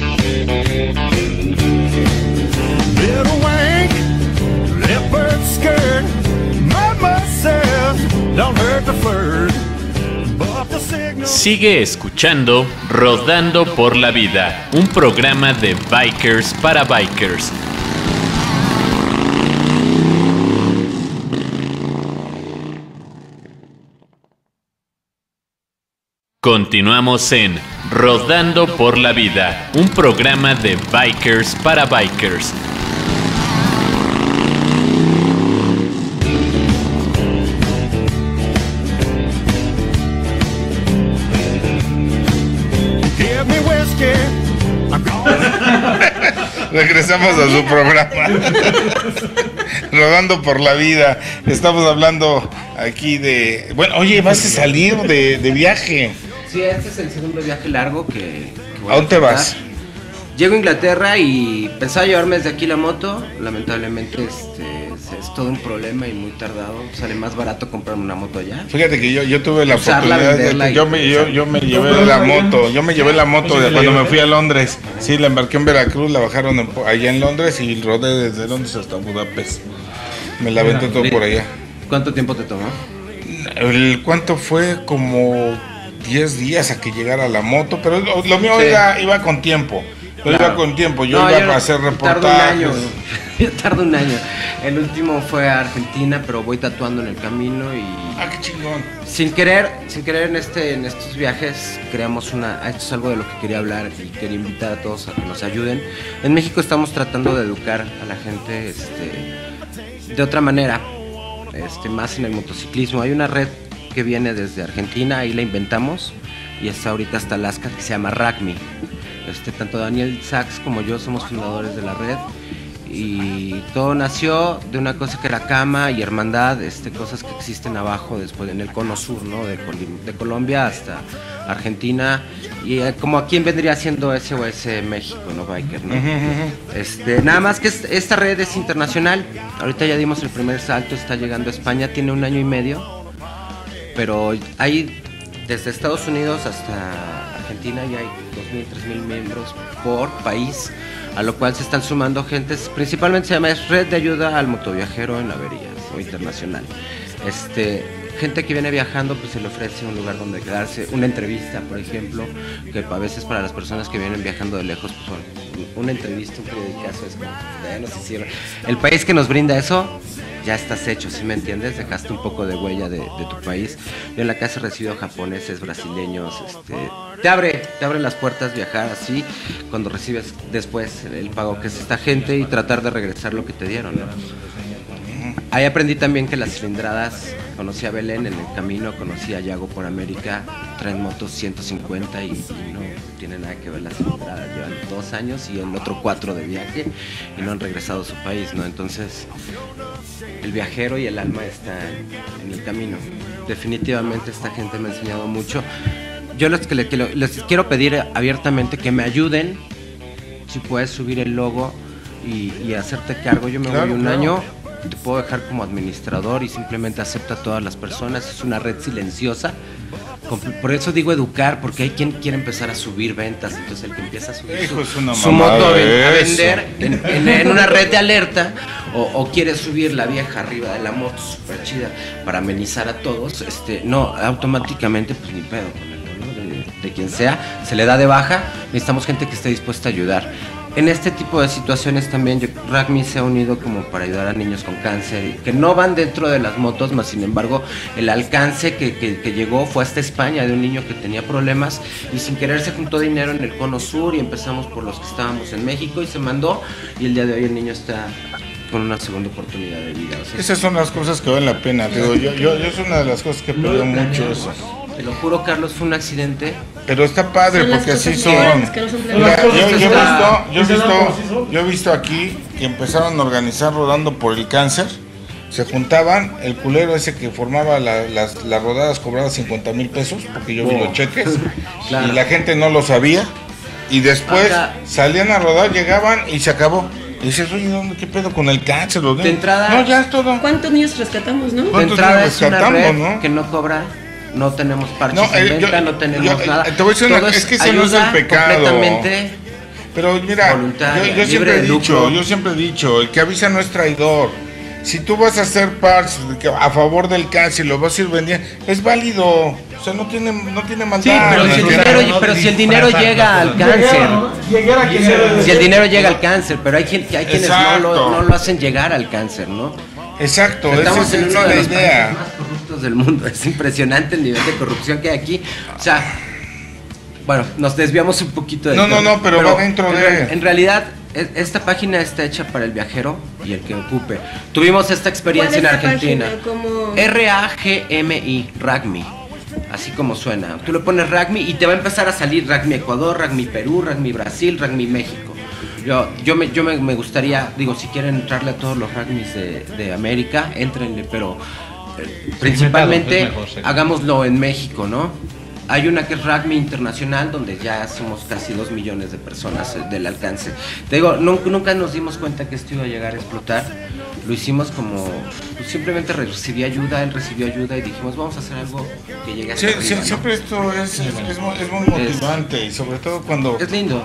Little wank, leopard skirt, mama says, don't hurt the fur. Sigue escuchando Rodando por la Vida, un programa de bikers para bikers. Continuamos en Rodando por la Vida, un programa de bikers para bikers. Regresamos a su programa Rodando por la Vida. Estamos hablando aquí de... Bueno, oye, vas a salir de, de viaje. Sí, este es el segundo viaje largo que, que voy ¿A dónde a vas? Llego a Inglaterra y pensaba llevarme desde aquí la moto. Lamentablemente este, es todo un problema y muy tardado. Sale más barato comprarme una moto allá. Fíjate que yo, yo tuve la Usarla, oportunidad de, yo, me, yo, yo me llevé la moto. Yo me llevé la moto de cuando me fui a Londres. Sí, la embarqué en Veracruz, la bajaron en, allá en Londres y rodé desde Londres hasta Budapest. Me la aventé todo por allá. ¿Cuánto tiempo te tomó? El, ¿Cuánto fue? Como diez días a que llegara la moto, pero lo, lo mío sí. iba, iba con tiempo. Yo claro. iba con tiempo, yo no, iba yo a hacer reportajes. Yo tardo un año. El último fue a Argentina, pero voy tatuando en el camino y... Ah, qué chingón. Sin querer, sin querer en, este, en estos viajes creamos una... Esto es algo de lo que quería hablar y quería invitar a todos a que nos ayuden. En México estamos tratando de educar a la gente este, de otra manera, este, más en el motociclismo. Hay una red que viene desde Argentina, ahí la inventamos y está ahorita hasta Alaska, que se llama RACMI. Este, tanto Daniel Sachs como yo somos fundadores de la red y todo nació de una cosa que era cama y hermandad, este, cosas que existen abajo después en el cono sur, ¿no? de, de Colombia hasta Argentina y eh, como aquí vendría siendo S O S México, ¿no? Biker, ¿no? Este, nada más que esta red es internacional, ahorita ya dimos el primer salto, está llegando a España, tiene un año y medio, pero hay desde Estados Unidos hasta Argentina ya hay dos mil, tres mil miembros por país, a lo cual se están sumando gentes, principalmente se llama es Red de Ayuda al Motoviajero en Averías, o internacional. Este, gente que viene viajando, pues se le ofrece un lugar donde quedarse, una entrevista, por ejemplo, que a veces para las personas que vienen viajando de lejos, pues bueno, una entrevista, un periodicazo es como, ya nos hicieron. El país que nos brinda eso, ya estás hecho, ¿sí me entiendes? Dejaste un poco de huella de, de tu país. Yo en la casa he recibido japoneses, brasileños, este, te abre, te abre las puertas viajar así, cuando recibes después el pago que es esta gente y tratar de regresar lo que te dieron, ¿no? Ahí aprendí también que las cilindradas, conocí a Belén en el camino, conocí a Yago por América, traen motos ciento cincuenta y, y no tiene nada que ver las cilindradas, llevan dos años y el otro cuatro de viaje y no han regresado a su país, ¿no? Entonces, el viajero y el alma están en el camino. Definitivamente esta gente me ha enseñado mucho. Yo les, les, les quiero pedir abiertamente que me ayuden, si puedes subir el logo y, y hacerte cargo. Yo me Claro, voy un claro. año, te puedo dejar como administrador y simplemente acepta a todas las personas. Es una red silenciosa. Por eso digo educar, porque hay quien quiere empezar a subir ventas, entonces el que empieza a subir Hijo, su, es una su mamada moto a, ven- a eso. vender en, en- en una red de alerta o, o quiere subir la vieja arriba de la moto súper chida para amenizar a todos, este, no, automáticamente pues ni pedo con el dolor de, de quien sea, se le da de baja, necesitamos gente que esté dispuesta a ayudar. En este tipo de situaciones también yo, RACMI se ha unido como para ayudar a niños con cáncer y que no van dentro de las motos, más sin embargo el alcance que, que, que llegó fue hasta España de un niño que tenía problemas y sin querer se juntó dinero en el cono sur y empezamos por los que estábamos en México y se mandó y el día de hoy el niño está con una segunda oportunidad de vida. O sea, Esas son las cosas que valen la pena. Digo, yo, yo, yo es una de las cosas que peleo mucho eso. te lo juro, Carlos, fue un accidente. Pero está padre Son las porque así cosas son. buenas que no son Mira, planeadas. yo, yo he Son visto, las yo he cosas visto, buenas. yo he visto aquí que empezaron a organizar rodando por el cáncer. Se juntaban, el culero ese que formaba la- las, las rodadas cobraba cincuenta mil pesos, porque yo vi Oh. los cheques, Claro. y la gente no lo sabía. Y después Acá. salían a rodar, llegaban y se acabó. Y dices, oye, ¿dónde- ¿qué pedo con el cáncer? Los De entrada- no, ya es todo. ¿Cuántos niños rescatamos, no? De entrada es una rescatamos, red no? que no cobra, no tenemos parches No, en eh, venta, yo- no tenemos yo- nada. te voy a decir una- Todo es que ese no es ayuda el pecado. completamente Pero mira, voluntaria, yo, yo libre siempre he de dicho, lucro. yo siempre he dicho, el que avisa no es traidor. Si tú vas a hacer parts de que a favor del cáncer y lo vas a ir vendiendo, es válido. O sea, no tiene, no tiene maldad. Sí, pero si el ¿me dinero, entiendes? pero si el dinero llega al cáncer, Llegar a quien debe de si el ser. dinero llega al cáncer, pero hay, gente, hay quienes no Exacto. lo, no lo hacen llegar al cáncer, ¿no? Exacto, Estamos esa en es uno la de los idea. países más corruptos del mundo. Es impresionante el nivel de corrupción que hay aquí. O sea, bueno, nos desviamos un poquito de No, no, no, pero va dentro en, de- real- en realidad, e- esta página está hecha para el viajero y el que ocupe. Tuvimos esta experiencia en ¿Cuál es la Argentina. página? ¿Cómo? R A G M I, RACMI. Así como suena. Tú le pones RACMI y te va a empezar a salir RACMI Ecuador, RACMI Perú, RACMI Brasil, RACMI México. Yo, yo, me, yo me, me gustaría, digo, si quieren entrarle a todos los RACMIs de, de América, entrenle, pero eh, principalmente es mejor, sí. hagámoslo en México, ¿no? Hay una que es RACMI Internacional, donde ya somos casi dos millones de personas eh, del alcance. Te digo, nunca, nunca nos dimos cuenta que esto iba a llegar a explotar. Lo hicimos como, pues, simplemente recibí ayuda, él recibió ayuda y dijimos, vamos a hacer algo que llegue hasta Sí, arriba, sí, ¿no? siempre esto es, es, es muy, es muy motivante y sobre todo cuando, Es lindo.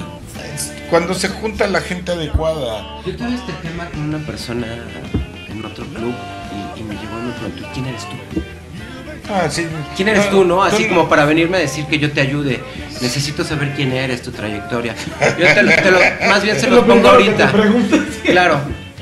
cuando se junta la gente adecuada. Yo tuve este tema con una persona en otro club y, y me llegó y me preguntó, ¿y quién eres tú? Ah, sí. ¿Quién eres tú, no? Así Tú- como para venirme a decir que yo te ayude. Necesito saber quién eres, tu trayectoria. Yo te, lo- te lo, más bien se Es los lo pongo primero que ahorita. te preguntas. Claro.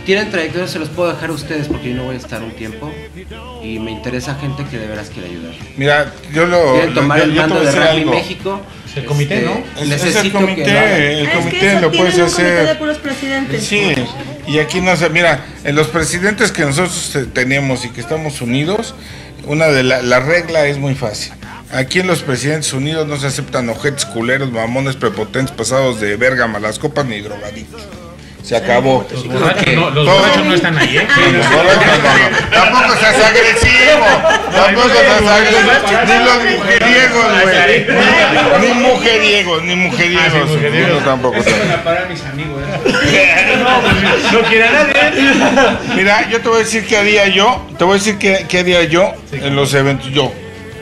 tienen trayectoria, se los puedo dejar a ustedes porque yo no voy a estar un tiempo y me interesa gente que de veras quiere ayudar. Mira, yo lo... Quieren tomar yo, el yo mando de decir Rugby algo. México. Es el comité, este, ¿no? Es, necesito es el comité, que lo hagan. el Es que comité eso lo puedes tienen un comité de hacer. puros presidentes. Sí, y aquí no sé, mira, en los presidentes que nosotros eh, tenemos y que estamos unidos, una de la, la regla es muy fácil. Aquí en los presidentes unidos no se aceptan ojetes, culeros, mamones, prepotentes, pasados de verga, malas copas ni drogadictos. Se acabó. Los borrachos que- no, los todo- borrachos no están ahí, ¿eh? Los borrachos no, no. Tampoco seas agresivo. Tampoco seas agresivo. Ni los mujeriegos, güey. Ni, ni mujeriegos, ni mujeriegos. Ah, sí, mujeriegos. No, tampoco. Eso van a parar mis amigos. No quiere a nadie. Mira, yo te voy a decir qué haría yo. Te voy a decir qué, qué haría yo en los eventos. Yo.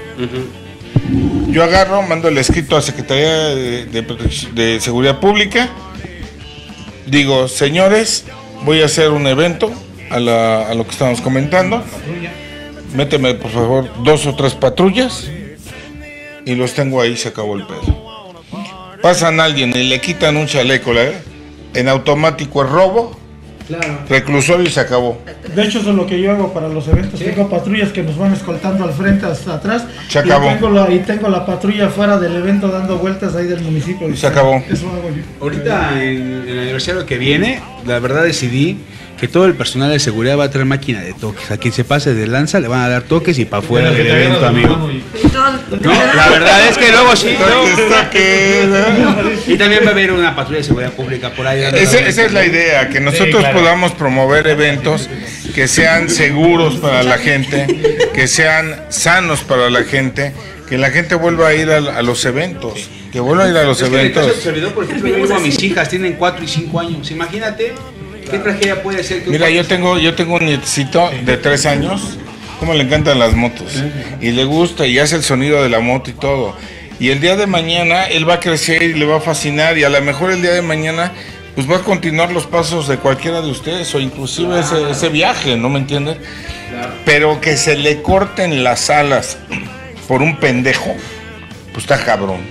Yo agarro, mando el escrito a Secretaría de, de, Protec- de Seguridad Pública. Digo, señores, voy a hacer un evento a, la, a lo que estamos comentando. Méteme, por favor, dos o tres patrullas y los tengo ahí, se acabó el pedo. Pasan a alguien y le quitan un chaleco, ¿la- en automático es robo, Claro. reclusorio y se acabó. De hecho, eso es lo que yo hago para los eventos. Tengo patrullas que nos van escoltando al frente hasta atrás. Se y acabó. tengo la, y tengo la patrulla fuera del evento dando vueltas ahí del municipio. Se acabó. Eso hago yo. Ahorita en, en el aniversario que viene, la verdad decidí que todo el personal de seguridad va a traer máquina de toques. A quien se pase de lanza le van a dar toques y para afuera del evento, amigo. No, la verdad es que luego sí. luego- Y también va a haber una patrulla de seguridad pública por ahí. Esa, esa es la idea, que nosotros Sí, claro. podamos promover eventos que sean seguros para la gente, que sean sanos para la gente, que la gente vuelva a ir a, a los eventos, que vuelva a ir a los Es que en el caso del eventos. servidor, por ejemplo, yo llevo a mis hijas, tienen cuatro y cinco años. Imagínate qué tragedia puede ser que un Mira, cuatro- yo tengo, yo tengo un nietecito de tres años, como le encantan las motos, y le gusta y hace el sonido de la moto y todo. Y el día de mañana él va a crecer y le va a fascinar, y a lo mejor el día de mañana pues va a continuar los pasos de cualquiera de ustedes, o inclusive ese, ese viaje, ¿no me entiendes? Pero que se le corten las alas por un pendejo, pues está cabrón.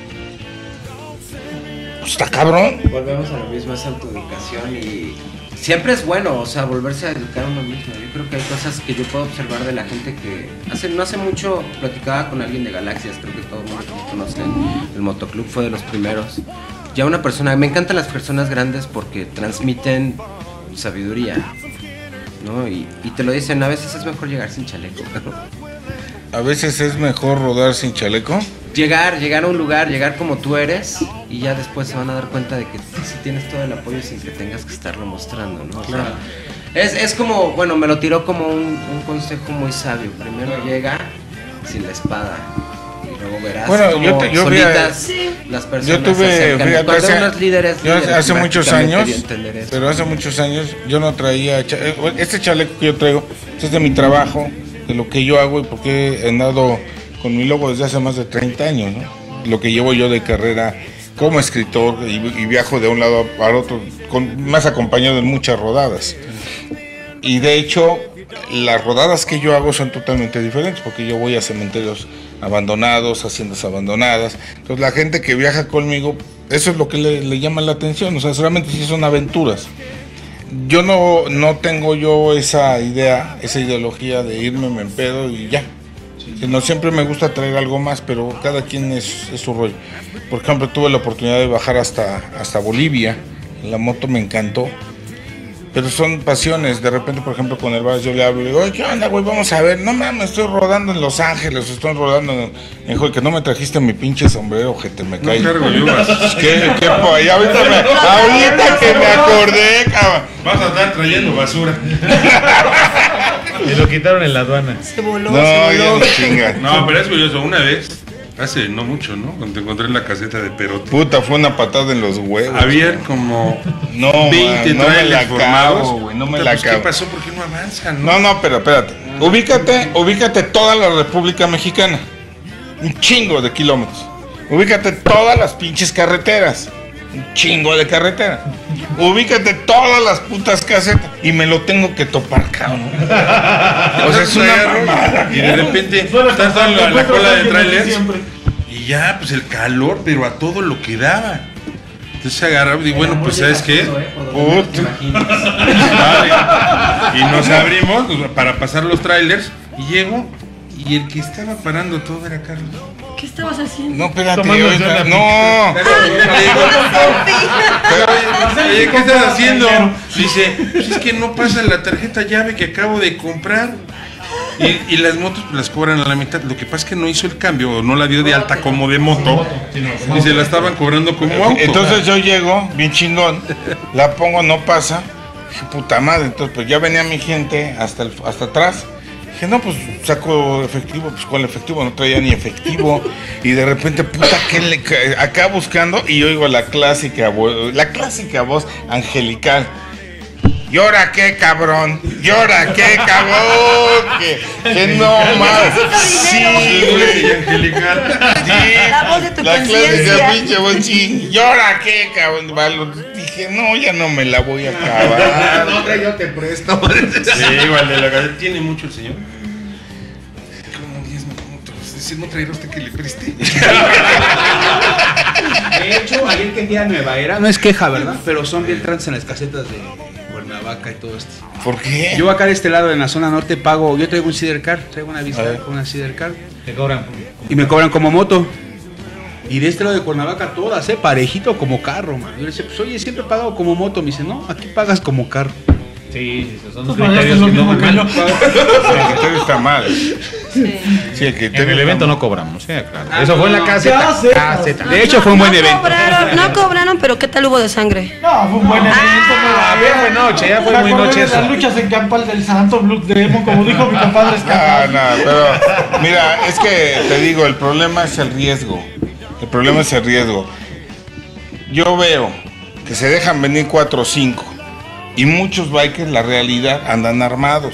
Pues está cabrón. Volvemos a lo mismo, es autoeducación y siempre es bueno, o sea, volverse a educar a uno mismo. Yo creo que hay cosas que yo puedo observar de la gente que hace, no hace mucho platicaba con alguien de Galaxias, creo que todo el mundo que conoce, el motoclub fue de los primeros. Ya una persona, me encantan las personas grandes porque transmiten sabiduría, ¿no? Y, y te lo dicen, a veces es mejor llegar sin chaleco. A veces es mejor rodar sin chaleco. Llegar, llegar a un lugar, llegar como tú eres y ya después se van a dar cuenta de que sí tienes todo el apoyo sin que tengas que estarlo mostrando, ¿no? O sea, Claro. es, es como, bueno, me lo tiró como un, un consejo muy sabio. Primero llega sin la espada y luego verás Bueno, como yo te- yo solitas vi- las personas Yo tuve, se acercan. fíjate, Cuando hace, uno es líder, es yo líder, hace muchos prácticamente años, dio a entender eso. pero hace muchos años yo no traía, cha- eh, este chaleco que yo traigo, este es de mi trabajo, de lo que yo hago y porque he andado con mi logo desde hace más de treinta años, ¿no? Lo que llevo yo de carrera como escritor y, y viajo de un lado para otro, con, más acompañado en muchas rodadas. Y de hecho, las rodadas que yo hago son totalmente diferentes, porque yo voy a cementerios abandonados, haciendas abandonadas. Entonces la gente que viaja conmigo, eso es lo que le, le llama la atención, o sea, solamente si son aventuras. Yo no, no tengo yo esa idea, esa ideología de irme, me empedo y ya. Sino siempre me gusta traer algo más, pero cada quien es, es su rollo. Por ejemplo, tuve la oportunidad de bajar hasta, hasta Bolivia, en la moto me encantó. Pero son pasiones, de repente, por ejemplo, con el bar yo le hablo y le digo, oye, ¿qué onda, güey? Vamos a ver, no mames, estoy rodando en Los Ángeles, estoy rodando en... Me dijo, que no me trajiste mi pinche sombrero, gente, me cae. No cargo yuvas. ¿Qué, qué po- ahí ahorita, me, ahorita que me acordé, cabrón. Vas a estar trayendo basura. Y lo quitaron en la aduana. Se voló, No, se ya voló. no chinga. No, pero es curioso. Una vez, hace no mucho, ¿no? Cuando te encontré en la caseta de Perote. Puta, fue una patada en los huevos. Había como No, veinte man, no me trailers la formados. acabo, güey, no me Puta, la pues, ¿qué acabo. pasó? ¿Por qué no avanzan? No, no, pero espérate. Ubícate, ubícate toda la República Mexicana. Un chingo de kilómetros. Ubícate todas las pinches carreteras. Un chingo de carretera. Ubícate todas las putas casetas. Y me lo tengo que topar, cabrón. O sea, es una mamada. Y de repente estás en la, la cola de trailers. Y ya, pues el calor, pero a todo lo que daba. Entonces agarramos y bueno, pues ¿sabes qué? Puta. Vale. Y nos abrimos para pasar los trailers y llego y el que estaba parando todo era Carlos. ¿Qué estabas haciendo? No, espérate, Tomando oiga, la- no. Pero, oye, ¿qué estás haciendo? Dice, pues es que no pasa la tarjeta llave que acabo de comprar. Y, y las motos pues, las cobran a la mitad. Lo que pasa es que no hizo el cambio, o no la dio de alta como de moto. Y se la estaban cobrando como auto. Entonces yo llego, bien chingón, la pongo, no pasa. Dije, puta madre, entonces pues ya venía mi gente hasta el, hasta atrás. Dije, no, pues saco efectivo, pues con el efectivo no traía ni efectivo. Y de repente, puta, que le ca- acá buscando y oigo la clásica voz, la clásica voz angelical. ¿Llora qué, cabrón? ¿Llora qué, cabrón? Que, que no más. Sí, güey. Angelical. Sí, La voz de tu la conciencia. clásica pinche voz, sí. ¿Llora qué, cabrón? Valo. Dije, no, ya no me la voy a acabar. No, hombre, yo te presto. Sí, igual de la cadena. ¿Tiene mucho el señor? Como diez minutos. Dice, ¿no traerá usted que le preste? De hecho, ayer que día Nueva Era, no es queja, ¿verdad? Pero son bien trans en las casetas de Cuernavaca y todo esto. ¿Por qué? Yo acá de este lado, en la zona norte, pago, yo traigo un Sidercar, traigo una vista con una Sidercar. Te cobran. Y me cobran como moto. Y de este lado de Cuernavaca todas, ¿eh? Parejito como carro, man. Yo le decía, pues oye, siempre he pagado como moto. Me dice, no, aquí pagas como carro. Sí, sí, son Tú criterios pagaste lo que no mismo que yo. El criterio está mal. Sí. Sí, el En criterio el evento está no cobramos, sí, claro. Ah, Eso no, fue en la no. caseta. Caseta. Caseta. De hecho, fue un buen no evento. Cobraron, no cobraron, pero ¿qué tal hubo de sangre? No, fue un buen evento. Ah, no, ya fue noche, ya fue Me muy acordé noche de eso. las luchas en Campal del Santo, Blue Demon, como dijo mi compadre No, Escapal. no, pero mira, es que te digo, el problema es el riesgo. El problema es el riesgo. Yo veo que se dejan venir cuatro o cinco y muchos bikers, la realidad, andan armados.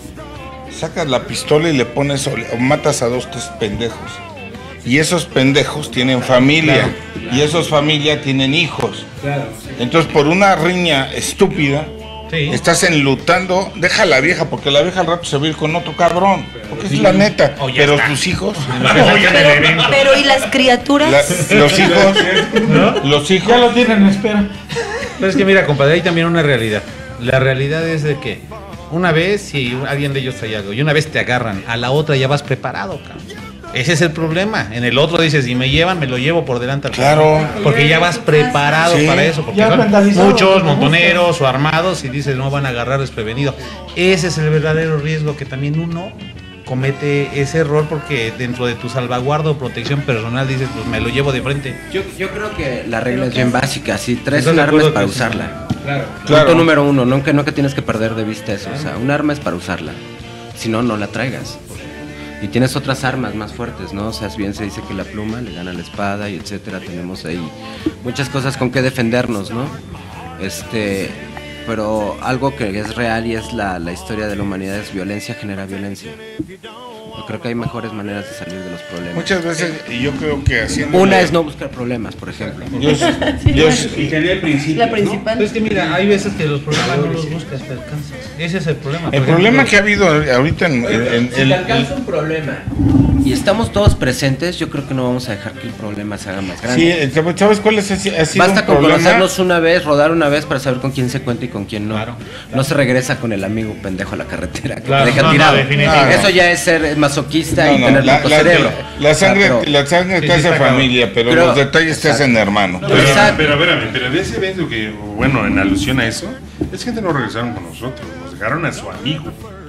Sacas la pistola y le pones o, o matas a dos, tres pendejos. Y esos pendejos tienen familia. Y esos familias tienen hijos. Entonces, por una riña estúpida, Sí. estás enlutando. Deja a la vieja, porque la vieja al rato se va a ir con otro cabrón. Porque es la neta. O ya Pero está. tus hijos, Pero, pero ¿y las criaturas? la- los hijos, los Ya hijos. lo tienen en espera. Pero es que mira, compadre, hay también una realidad. La realidad es de que una vez, si alguien de ellos trae algo, y una vez te agarran, a la otra ya vas preparado, cabrón. Ese es el problema. En el otro dices, si me llevan, me lo llevo por delante al Claro. carro. Porque ya vas preparado Sí. para eso. Porque Ya son mentalizado, muchos como montoneros o armados y dices, no van a agarrar desprevenido. Ese es el verdadero riesgo, que también uno comete ese error porque dentro de tu salvaguarda o protección personal dices, pues me lo llevo de frente. Yo, yo creo que la regla es bien básica. Si traes ¿Estás un de arma es acuerdo para que sí? usarla. Claro. Claro. Punto número uno, nunca, nunca tienes que perder de vista eso. O sea, un arma es para usarla. Si no, no la traigas. Y tienes otras armas más fuertes, ¿no? O sea, bien se dice que la pluma le gana la espada y etcétera. Tenemos ahí muchas cosas con que defendernos, ¿no? Este, pero algo que es real y es la, la historia de la humanidad es violencia genera violencia. Yo creo que hay mejores maneras de salir de los problemas. Muchas veces, y yo creo que haciendo. Una es no buscar problemas, por ejemplo. Yo, yo, Y tener principios, La ¿no? principal. Pues es que mira, hay veces que los problemas no los buscas, te alcanzas. Ese es el problema. el Por problema ejemplo, que ha habido ahorita en, en- en- Si el- te alcanza un problema y estamos todos presentes, yo creo que no vamos a dejar que el problema se haga más grande. Sí, ¿sabes cuál es ese- ha sido Basta un con problema? conocernos una vez, rodar una vez para saber con quién se cuenta y con quién no. Claro. No se regresa con el amigo pendejo a la carretera que Claro, te deja no, no, tirado. definitivamente. Eso ya es ser masoquista No, y no, tener la, poco la- cerebro. la sangre, O sea, pero- la sangre Sí, te sí, hace está cabrón. familia, pero, Pero- los detalles te exacto. hacen hermano. No, Pero, Exacto. pero espérame, pero de ese evento que, bueno, en alusión a eso, es gente no regresaron con nosotros, nos dejaron a su amigo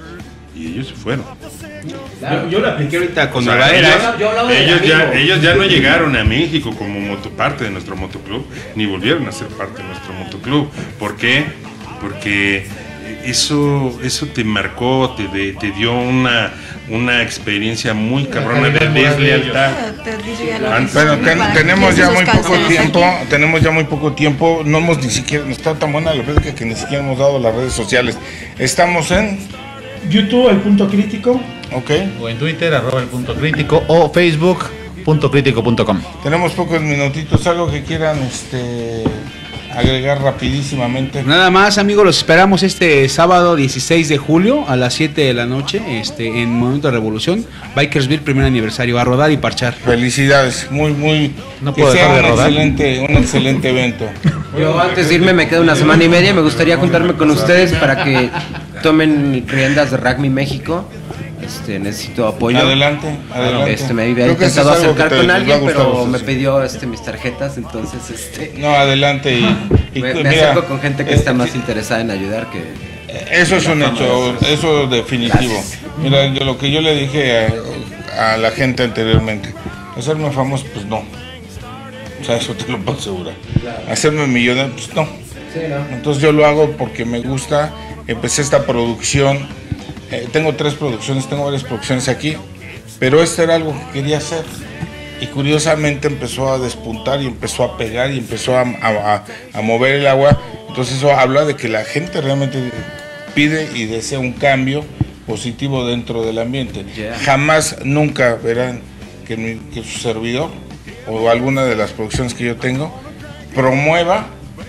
y ellos se fueron. Yo, yo lo apliqué ahorita con O sea, Nueva ellos, Era. yo hablaba del ellos ya, amigo. ellos ya no llegaron a México como moto, parte de nuestro motoclub, ni volvieron a ser parte de nuestro motoclub. ¿Por qué? Porque eso, eso te marcó, te, de- te dio una, una experiencia muy cabrona de deslealtad. Te dice ya lo Ah, que Bueno, son, ten- para tenemos que ya esos muy poco canceles tiempo, aquí. tenemos ya muy poco tiempo, no hemos ni siquiera, nos está tan buena la plática que ni siquiera hemos dado las redes sociales. Estamos en, YouTube, el punto crítico. ok, O en Twitter, arroba el punto crítico, o Facebook, punto crítico punto com. tenemos pocos minutitos, algo que quieran este agregar rapidísimamente. Nada más, amigos, los esperamos este sábado dieciséis de julio a las siete de la noche este, en Momento de Revolución, Bikersville, primer aniversario, a rodar y parchar. Felicidades, muy, muy, no que puedo sea dejar de un rodar. excelente, un excelente evento. Yo antes de irme me quedo una semana y media, me gustaría juntarme con ustedes para que tomen riendas de Rugby México. Este, necesito apoyo. Adelante, adelante. Este, me había Creo que intentado eso es algo acercar que te- con les va a alguien, gustar pero a ustedes. me pidió este, mis tarjetas, entonces este, No, adelante y, y me, me mira, acerco con gente que eh, está más interesada en ayudar que... Eso es un hecho, eso es definitivo. Gracias. Mira, yo, lo que yo le dije a, a la gente anteriormente, hacerme famoso, pues no. O sea, eso te lo puedo asegurar. Hacerme millonario, pues no. Entonces yo lo hago porque me gusta. Empecé esta producción. Eh, tengo tres producciones, tengo varias producciones aquí, pero este era algo que quería hacer. Y curiosamente empezó a despuntar y empezó a pegar y empezó a, a, a mover el agua. Entonces eso habla de que la gente realmente pide y desea un cambio positivo dentro del ambiente. Yeah. Jamás, nunca verán que, mi, que su servidor o alguna de las producciones que yo tengo promueva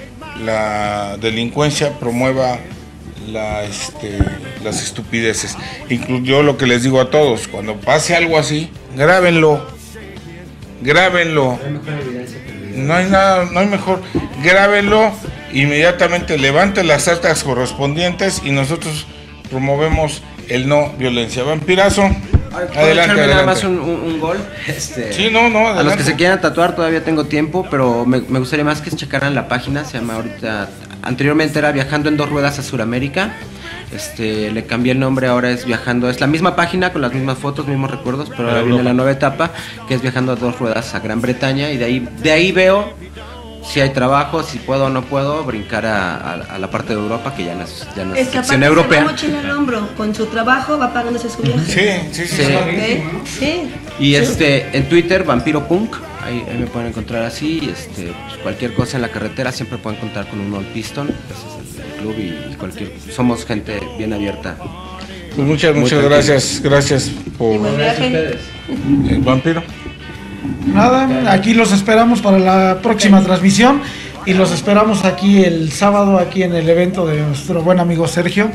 la delincuencia, promueva la, este, las estupideces. Incluso yo lo que les digo a todos, cuando pase algo así, grábenlo, grábenlo. No hay nada, no hay mejor, grábenlo, inmediatamente levanten las actas correspondientes y nosotros promovemos el no violencia. Vampirazo, ¿Puedo adelante, echarme nada adelante. más un, un- un gol? Este, Sí, no, no, a los adelante. que se quieran tatuar todavía tengo tiempo, pero me, me gustaría más que checaran la página, se llama ahorita, anteriormente era Viajando en dos ruedas a Sudamérica, este, le cambié el nombre, ahora es Viajando, es la misma página con las mismas fotos, mismos recuerdos, pero ahora viene la nueva etapa, que es Viajando a dos ruedas a Gran Bretaña, y de ahí, de ahí veo si hay trabajo, si puedo o no puedo brincar a, a- a la parte de Europa, que ya no es, ya no es Es que sección aparte europea. se va mochila al hombro, con su trabajo va pagándose su viaje. Sí, sí, sí. Sí. sí. ¿Ok? Sí. Y este, en Twitter, Vampiro Punk, ahí, ahí me pueden encontrar así, este, pues, cualquier cosa en la carretera siempre pueden contar con un Old Piston, ese es el club y cualquier, somos gente bien abierta. Pues muchas, Muy muchas tranquilo. gracias, gracias por Buen viaje. el vampiro. Nada, aquí los esperamos para la próxima transmisión y los esperamos aquí el sábado, aquí en el evento de nuestro buen amigo Sergio.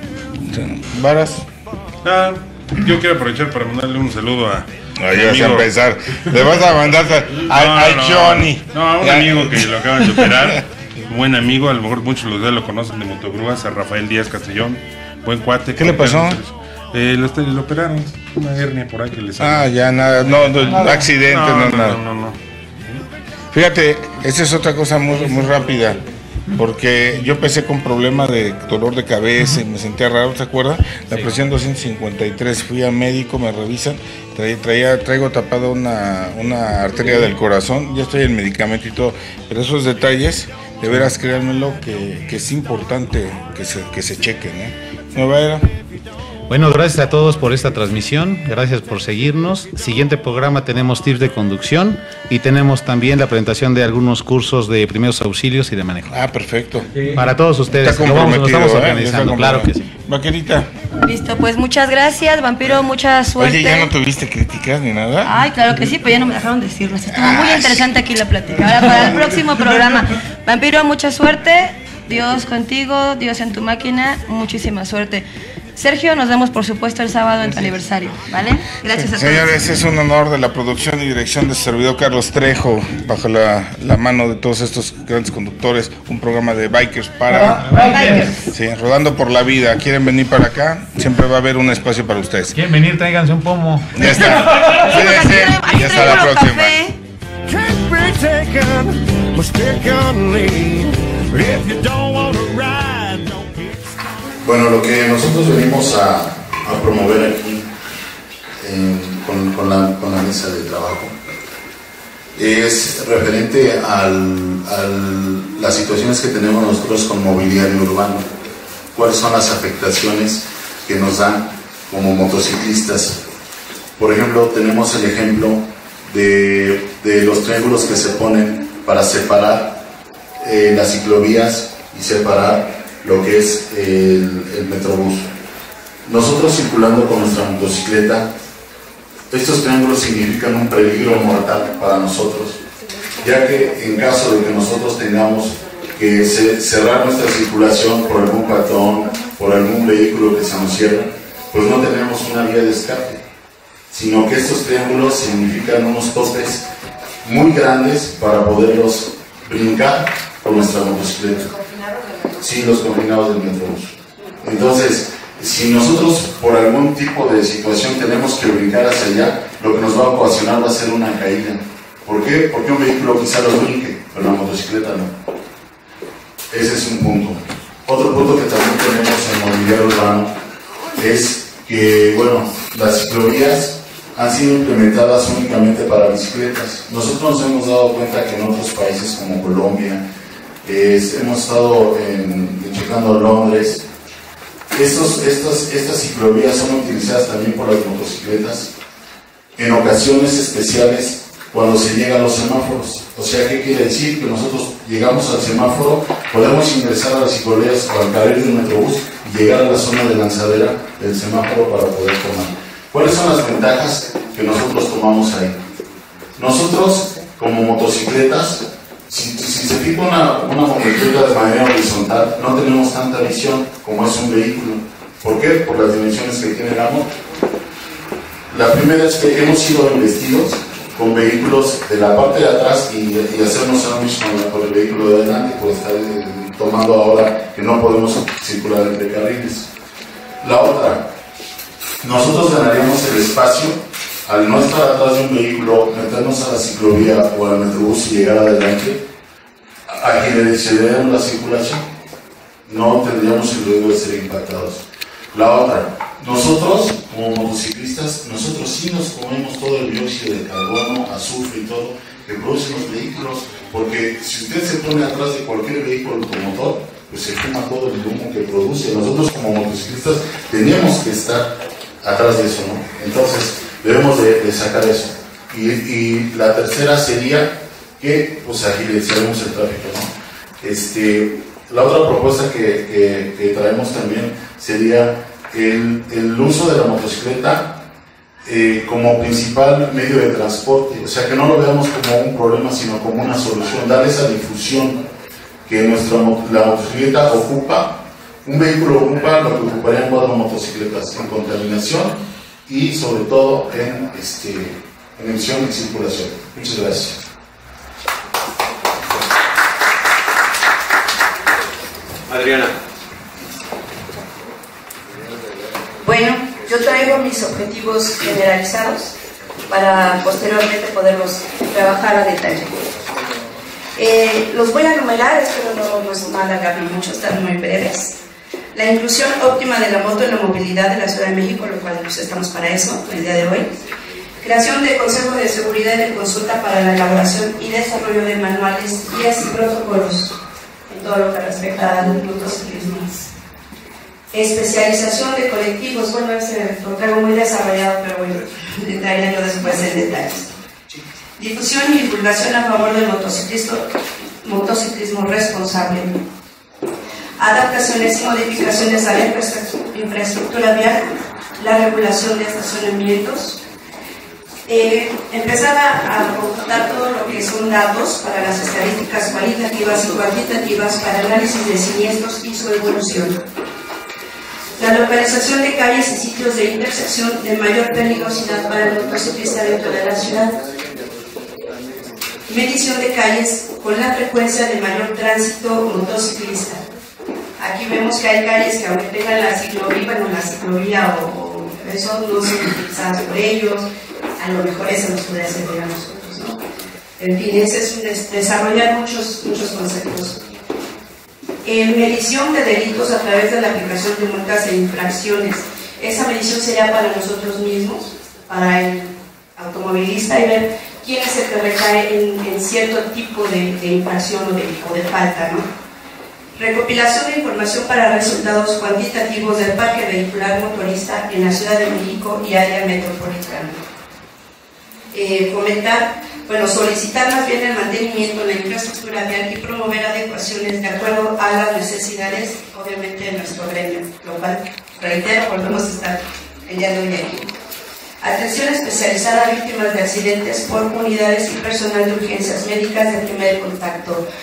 Varas. Ah, yo quiero aprovechar para mandarle un saludo a. Ahí mi vas a amigo- empezar. Le vas a mandar a, a- No, a no, Johnny. No, a un Ya. amigo que lo acaban de operar. Buen amigo, a lo mejor muchos de ustedes lo conocen de Motogrúas, a Rafael Díaz Castellón. Buen cuate. ¿Qué le pasó? Eh, lo, este- lo operaron. Una hernia por ahí que le salió. Ah, ya nada, no, no, accidente, no, no, no, nada. no, no. Fíjate, esa es otra cosa muy, muy rápida, porque yo empecé con problemas de dolor de cabeza y me sentía raro, ¿te acuerdas? La presión doscientos cincuenta y tres, fui al médico, me revisan, traía, traía, traigo tapada una, una arteria del corazón, ya estoy en medicamento y todo, pero esos detalles, de veras créanmelo, que, que es importante que se, que se chequen, ¿eh? Nueva Era. Bueno, gracias a todos por esta transmisión, gracias por seguirnos. Siguiente programa tenemos tips de conducción y tenemos también la presentación de algunos cursos de primeros auxilios y de manejo. Ah, perfecto. Para todos ustedes, Está lo vamos, lo comprometido, estamos ¿eh? organizando, Está claro que sí. comprometido. Vaquerita, Listo, pues muchas gracias, Vampiro, mucha suerte. oye, ¿ya no tuviste críticas ni nada? Ay, claro que sí, pero ya no me dejaron decirlas. Estuvo muy interesante aquí la plática. Ahora para el próximo programa. Vampiro, mucha suerte. Dios contigo, Dios en tu máquina. Muchísima suerte. Sergio, nos vemos por supuesto el sábado en tu aniversario, ¿vale? Gracias a todos. Señores, es un honor de la producción y dirección de su servidor Carlos Trejo, bajo la, la mano de todos estos grandes conductores, un programa de bikers para... Bikers. Sí, rodando por la vida. ¿Quieren venir para acá? Siempre va a haber un espacio para ustedes. ¿Quieren venir? Tráiganse un pomo. Ya está. Cuídense y hasta la próxima. Café. Can't be taken, mistakenly. If you don't want to ride, don't be. Bueno, lo que nosotros venimos a, a promover aquí en- con, con la, con la mesa de trabajo es referente al, al, las situaciones que tenemos nosotros con mobiliario urbano, cuáles son las afectaciones que nos dan como motociclistas. Por ejemplo, tenemos el ejemplo de, de los triángulos que se ponen para separar eh, las ciclovías y separar lo que es el, el metrobús. Nosotros circulando con nuestra motocicleta, estos triángulos significan un peligro mortal para nosotros, ya que en caso de que nosotros tengamos que se, cerrar nuestra circulación por algún patrón, por algún vehículo que se nos cierra, pues no tenemos una vía de escape, sino que estos triángulos significan unos topes muy grandes para poderlos brincar con nuestra motocicleta. Sí, los confinados del Metrobús. Entonces, si nosotros por algún tipo de situación tenemos que brincar hacia allá, lo que nos va a ocasionar va a ser una caída. ¿Por qué? Porque un vehículo quizá lo brinque, pero la motocicleta no. Ese es un punto. Otro punto que también tenemos en mobiliario urbano es que, bueno, las ciclovías han sido implementadas únicamente para bicicletas. Nosotros nos hemos dado cuenta que en otros países como Colombia, eh, hemos estado en, en checando Londres, estos, estos, estas ciclovías son utilizadas también por las motocicletas en ocasiones especiales cuando se llega a los semáforos. O sea, ¿qué quiere decir? Que nosotros llegamos al semáforo, podemos ingresar a las ciclovías o al carril del Metrobús y llegar a la zona de lanzadera del semáforo para poder tomar. ¿Cuáles son las ventajas que nosotros tomamos ahí? Nosotros, como motocicletas, si, si se fija una, una motocicleta de manera horizontal, no tenemos tanta visión como es un vehículo. ¿Por qué? Por las dimensiones que tiene la moto. La primera es que hemos sido investidos con vehículos de la parte de atrás y, y hacernos sándwich con, con el vehículo de adelante, pues estar eh, tomando ahora que no podemos circular entre carriles. La otra, nosotros ganaríamos el espacio al no estar atrás de un vehículo, meternos a la ciclovía o al Metrobús y llegar adelante, agilizaríamos la circulación, no tendríamos el riesgo de ser impactados. La otra, nosotros como motociclistas, nosotros sí nos comemos todo el dióxido de carbono, azufre y todo que producen los vehículos, porque si usted se pone atrás de cualquier vehículo automotor, pues se fuma todo el humo que produce. Nosotros como motociclistas tenemos que estar atrás de eso, ¿no? Entonces debemos de, de sacar eso. Y, y la tercera sería que pues agilizaremos el tráfico, ¿no? Este, la otra propuesta que, que, que traemos también sería el, el uso de la motocicleta eh, como principal medio de transporte, o sea, que no lo veamos como un problema, sino como una solución, darle esa difusión que nuestra, la motocicleta ocupa, un vehículo ocupa lo que ocuparían cuatro motocicletas en contaminación y sobre todo en, este, en emisión y circulación. Muchas gracias. Adriana. Bueno, yo traigo mis objetivos generalizados para posteriormente poderlos trabajar a detalle. Eh, los voy a enumerar, espero no, no es mal alargarme mucho, están muy breves. La inclusión óptima de la moto en la movilidad de la Ciudad de México, lo cual pues, estamos para eso el día de hoy. Creación de consejos de seguridad y de consulta para la elaboración y desarrollo de manuales, guías y protocolos en todo lo que respecta al motociclismo. Especialización de colectivos, bueno, ese lo traigo muy desarrollado, pero bueno, entraría yo después en detalles. Difusión y divulgación a favor del motociclismo, motociclismo responsable. Adaptaciones y modificaciones a la infraestructura vial, la regulación de estacionamientos. Eh, empezar a, a computar todo lo que son datos para las estadísticas cualitativas y cuantitativas para análisis de siniestros y su evolución. La localización de calles y sitios de intersección de mayor peligrosidad para el motociclista dentro de la ciudad. Medición de calles con la frecuencia de mayor tránsito motociclista. Aquí vemos que hay calles que aunque tengan la ciclovía, bueno, la ciclovía o, o eso no son utilizadas por ellos, a lo mejor eso nos puede servir a nosotros, ¿no? En fin, ese es un des desarrollar muchos, muchos conceptos. En medición de delitos a través de la aplicación de multas e infracciones. Esa medición sería para nosotros mismos, para el automovilista, y ver quién es el que recae en, en cierto tipo de, de infracción o de, o de falta, ¿no? Recopilación de información para resultados cuantitativos del parque vehicular motorista en la Ciudad de México y área metropolitana. Eh, fomentar, bueno, solicitar más bien el mantenimiento de la infraestructura vial y promover adecuaciones de acuerdo a las necesidades, obviamente, de nuestro gremio, lo cual, reitero, volvemos a estar el día de hoy aquí. Atención especializada a víctimas de accidentes por unidades y personal de urgencias médicas de primer contacto.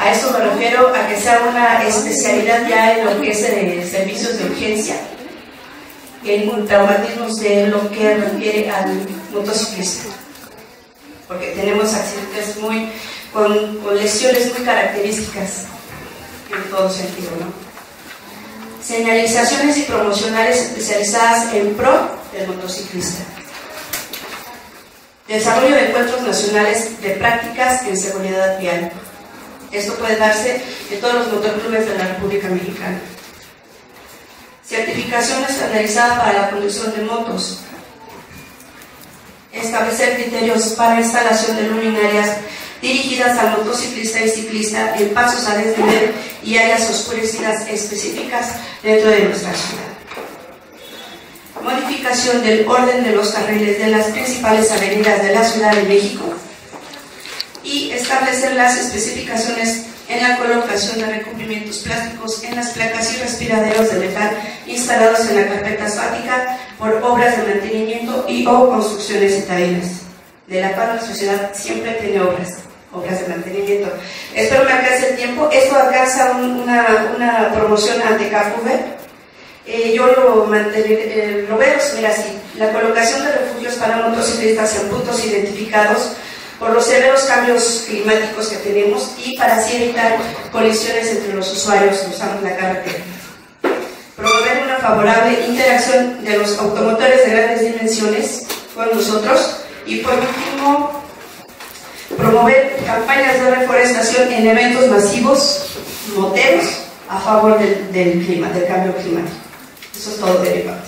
A eso me refiero a que sea una especialidad ya en lo que es eh, servicios de urgencia, en traumatismos de lo que refiere al motociclista, porque tenemos accidentes muy con, con lesiones muy características en todo sentido, ¿no? Señalizaciones y promocionales especializadas en pro del motociclista. Desarrollo de encuentros nacionales de prácticas en seguridad vial. Esto puede darse en todos los motoclubes de la República Mexicana. Certificación estandarizada para la conducción de motos. Establecer criterios para instalación de luminarias dirigidas al motociclista y ciclista en pasos a desnivel y áreas oscurecidas específicas dentro de nuestra ciudad. Modificación del orden de los carriles de las principales avenidas de la Ciudad de México y establecer las especificaciones en la colocación de recubrimientos plásticos en las placas y respiraderos de metal instalados en la carpeta asfáltica por obras de mantenimiento y o construcciones citadinas, de la cual la sociedad siempre tiene obras, obras de mantenimiento. Espero me alcance el tiempo. Esto alcanza un, una, una promoción ante CAFUVER. Eh, yo lo, eh, lo veo, mira, así, la colocación de refugios para motociclistas en puntos identificados por los severos cambios climáticos que tenemos y para así evitar colisiones entre los usuarios que usamos la carretera. Promover una favorable interacción de los automotores de grandes dimensiones con nosotros y por último, promover campañas de reforestación en eventos masivos, moteros, a favor del, del clima, del cambio climático. Eso es todo de mi parte.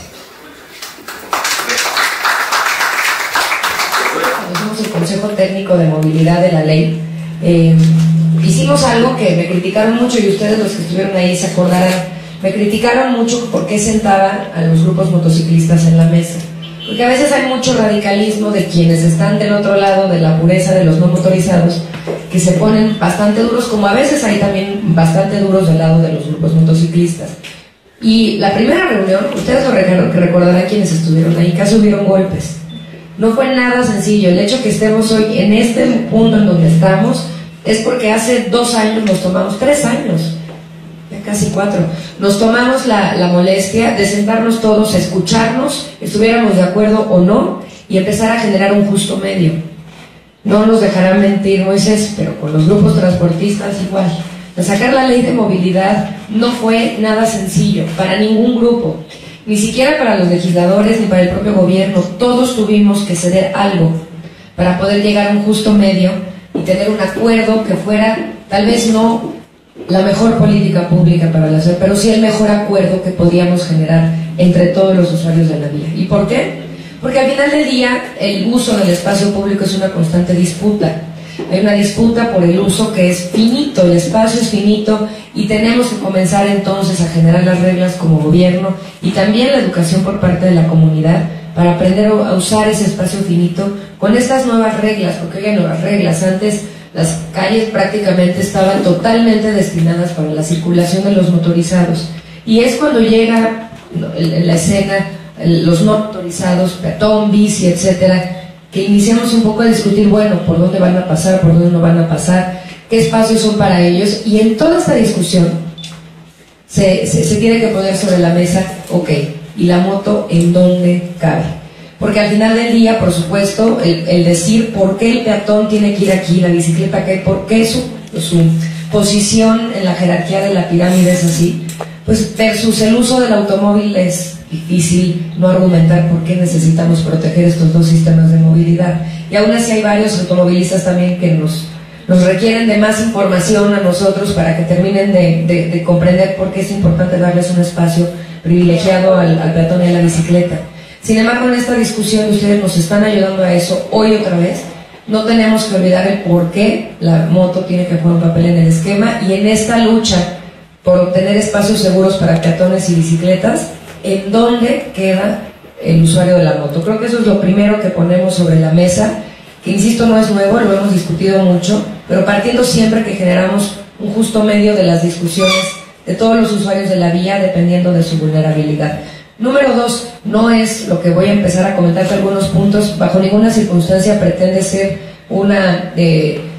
Somos el Consejo Técnico de Movilidad de la Ley. Eh, hicimos algo que me criticaron mucho y ustedes los que estuvieron ahí se acordarán. Me criticaron mucho porque sentaban a los grupos motociclistas en la mesa. Porque a veces hay mucho radicalismo de quienes están del otro lado de la pureza de los no motorizados, que se ponen bastante duros, como a veces hay también bastante duros del lado de los grupos motociclistas. Y la primera reunión, ustedes lo recordarán quienes estuvieron ahí, casi hubieron golpes. No fue nada sencillo. El hecho que estemos hoy en este punto en donde estamos es porque hace dos años nos tomamos, tres años, ya casi cuatro, nos tomamos la, la molestia de sentarnos todos a escucharnos, estuviéramos de acuerdo o no, y empezar a generar un justo medio. No nos dejarán mentir, Moisés, pero con los grupos transportistas igual. Sacar la ley de movilidad no fue nada sencillo para ningún grupo, ni siquiera para los legisladores ni para el propio gobierno. Todos tuvimos que ceder algo para poder llegar a un justo medio y tener un acuerdo que fuera, tal vez no la mejor política pública para la ciudad, pero sí el mejor acuerdo que podíamos generar entre todos los usuarios de la vía. ¿Y por qué? Porque al final del día el uso del espacio público es una constante disputa. Hay una disputa por el uso que es finito, el espacio es finito y tenemos que comenzar entonces a generar las reglas como gobierno y también la educación por parte de la comunidad para aprender a usar ese espacio finito con estas nuevas reglas, porque hoy hay nuevas reglas. Antes las calles prácticamente estaban totalmente destinadas para la circulación de los motorizados y es cuando llega en la escena los no motorizados, peatón, bici, etcétera, que iniciamos un poco a discutir, bueno, por dónde van a pasar, por dónde no van a pasar, qué espacios son para ellos, y en toda esta discusión se, se, se tiene que poner sobre la mesa, ok, ¿y la moto en dónde cabe? Porque al final del día, por supuesto, el, el decir por qué el peatón tiene que ir aquí, la bicicleta acá, por qué su, su posición en la jerarquía de la pirámide es así, pues versus el uso del automóvil es difícil no argumentar por qué necesitamos proteger estos dos sistemas de movilidad. Y aún así hay varios automovilistas también que nos, nos requieren de más información a nosotros para que terminen de, de, de comprender por qué es importante darles un espacio privilegiado al, al peatón y a la bicicleta. Sin embargo, en esta discusión ustedes nos están ayudando a eso hoy otra vez. No tenemos que olvidar el por qué la moto tiene que jugar un papel en el esquema y en esta lucha por obtener espacios seguros para peatones y bicicletas, en dónde queda el usuario de la moto. Creo que eso es lo primero que ponemos sobre la mesa, que insisto no es nuevo, lo hemos discutido mucho, pero partiendo siempre que generamos un justo medio de las discusiones de todos los usuarios de la vía dependiendo de su vulnerabilidad. Número dos, no es lo que voy a empezar a comentar algunos puntos, bajo ninguna circunstancia pretende ser una eh,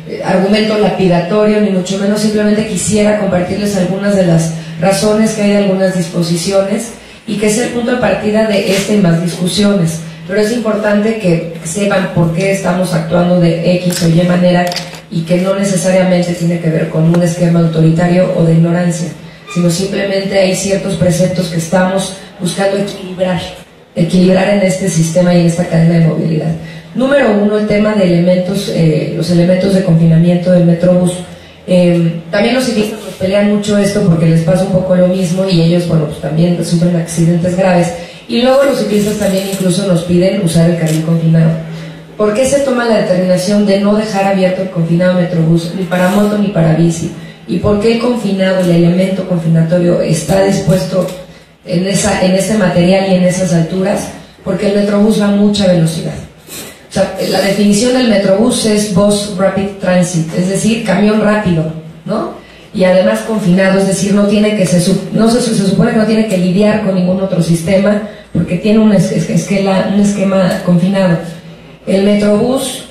eh, argumento lapidatorio, ni mucho menos, simplemente quisiera compartirles algunas de las razones que hay de algunas disposiciones y que es el punto de partida de esta y más discusiones. Pero es importante que sepan por qué estamos actuando de X o Y manera y que no necesariamente tiene que ver con un esquema autoritario o de ignorancia, sino simplemente hay ciertos preceptos que estamos buscando equilibrar, equilibrar en este sistema y en esta cadena de movilidad. Número uno, el tema de elementos, eh, los elementos de confinamiento del Metrobús. Eh, también los ciclistas nos pelean mucho esto porque les pasa un poco lo mismo y ellos, bueno, pues también sufren accidentes graves. Y luego los ciclistas también incluso nos piden usar el carril confinado. ¿Por qué se toma la determinación de no dejar abierto el confinado Metrobús, ni para moto ni para bici? ¿Y por qué el confinado, el elemento confinatorio, está dispuesto en, esa, en ese material y en esas alturas? Porque el Metrobús va a mucha velocidad. O sea, la definición del Metrobús es Bus Rapid Transit, es decir, camión rápido, ¿no? Y además confinado, es decir, no tiene que se, no se, se supone que no tiene que lidiar con ningún otro sistema porque tiene un, es, esquela, un esquema confinado. El Metrobús,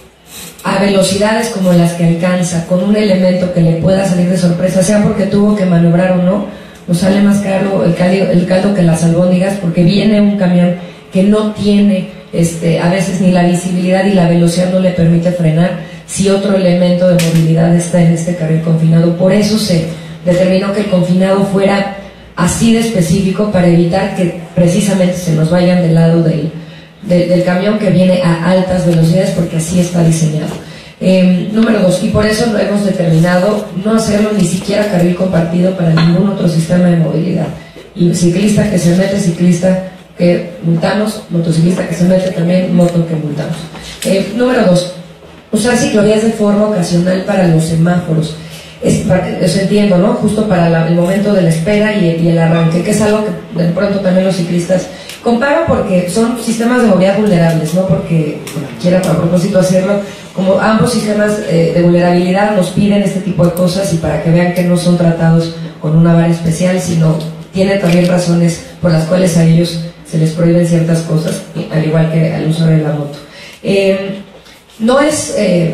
a velocidades como las que alcanza, con un elemento que le pueda salir de sorpresa, sea porque tuvo que maniobrar o no, nos sale más caro el caldo, el caldo que las albóndigas, porque viene un camión que no tiene este, a veces ni la visibilidad y la velocidad no le permite frenar si otro elemento de movilidad está en este carril confinado. Por eso se determinó que el confinado fuera así de específico para evitar que precisamente se nos vayan del lado del, de, del camión que viene a altas velocidades, porque así está diseñado. Eh, número dos, y por eso lo hemos determinado no hacerlo ni siquiera carril compartido para ningún otro sistema de movilidad. Y ciclista que se mete, ciclista que multamos, motociclista que se mete también, moto que multamos. Eh, número dos, usar ciclovías de forma ocasional para los semáforos. Es, eso entiendo, ¿no? Justo para la, el momento de la espera y el, y el arranque, que es algo que de pronto también los ciclistas comparo porque son sistemas de movilidad vulnerables, no porque bueno, quiera a propósito hacerlo, como ambos sistemas eh, de vulnerabilidad nos piden este tipo de cosas y para que vean que no son tratados con una vara especial, sino tienen también razones por las cuales a ellos se les prohíben ciertas cosas, al igual que al uso de la moto. Eh, no es, eh,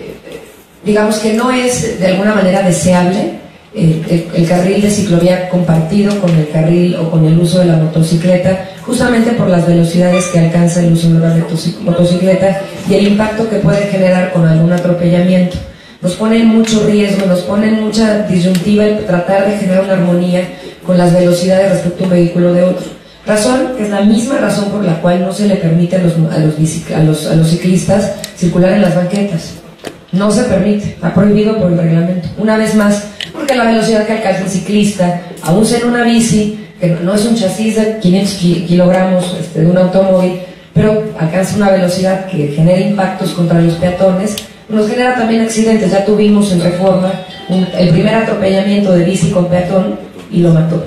digamos que no es de alguna manera deseable eh, el, el carril de ciclovía compartido con el carril o con el uso de la motocicleta, justamente por las velocidades que alcanza el uso de la motocicleta y el impacto que puede generar con algún atropellamiento. Nos pone en mucho riesgo, nos pone en mucha disyuntiva el tratar de generar una armonía con las velocidades respecto a un vehículo de otro. Razón que es la misma razón por la cual no se le permite a los, a los, a los, a los ciclistas circular en las banquetas. No se permite, está prohibido por el reglamento. Una vez más, porque la velocidad que alcanza el ciclista, aún sea en una bici, que no es un chasis de quinientos kilogramos este, de un automóvil, pero alcanza una velocidad que genera impactos contra los peatones, nos genera también accidentes. Ya tuvimos en Reforma un, el primer atropellamiento de bici con peatón y lo mató.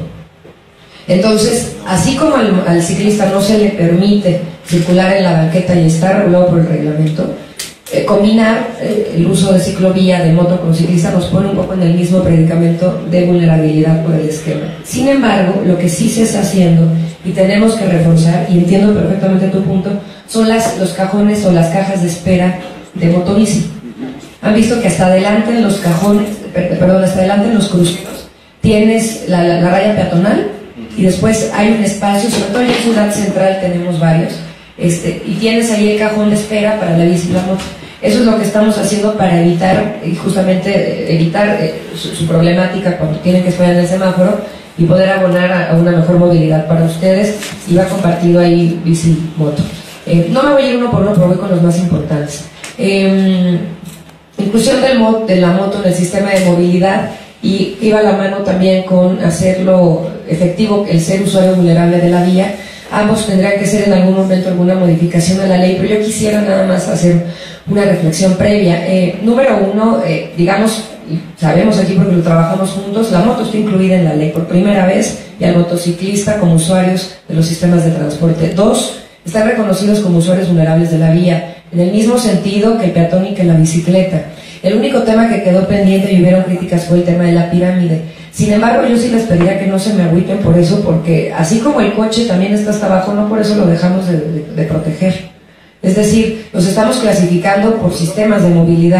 Entonces, así como al, al ciclista no se le permite circular en la banqueta y está regulado por el reglamento, eh, combinar eh, el uso de ciclovía de moto con ciclista nos pone un poco en el mismo predicamento de vulnerabilidad por el esquema. Sin embargo, lo que sí se está haciendo y tenemos que reforzar, y entiendo perfectamente tu punto, son las, los cajones o las cajas de espera de motobici. Han visto que hasta adelante en los cajones, perdón, hasta adelante en los cruceros tienes la, la, la raya peatonal y después hay un espacio, sobre todo en Ciudad Central tenemos varios, este, y tienes ahí el cajón de espera para la bici y la moto. Eso es lo que estamos haciendo para evitar, justamente evitar eh, su, su problemática cuando tienen que esperar en el semáforo y poder abonar a, a una mejor movilidad para ustedes, y va compartido ahí bici moto. Eh, no me voy a ir uno por uno, pero voy con los más importantes. Eh, inclusión del mod, de la moto en el sistema de movilidad, y iba a la mano también con hacerlo efectivo el ser usuario vulnerable de la vía. Ambos tendrán que ser en algún momento alguna modificación a la ley, pero yo quisiera nada más hacer una reflexión previa. Eh, número uno, eh, digamos, sabemos aquí porque lo trabajamos juntos, la moto está incluida en la ley por primera vez, y al motociclista como usuarios de los sistemas de transporte. Dos, están reconocidos como usuarios vulnerables de la vía, en el mismo sentido que el peatón y que la bicicleta. El único tema que quedó pendiente y hubieron críticas fue el tema de la pirámide. Sin embargo, yo sí les pediría que no se me agüiten por eso, porque así como el coche también está hasta abajo, no por eso lo dejamos de, de, de proteger. Es decir, los estamos clasificando por sistemas de movilidad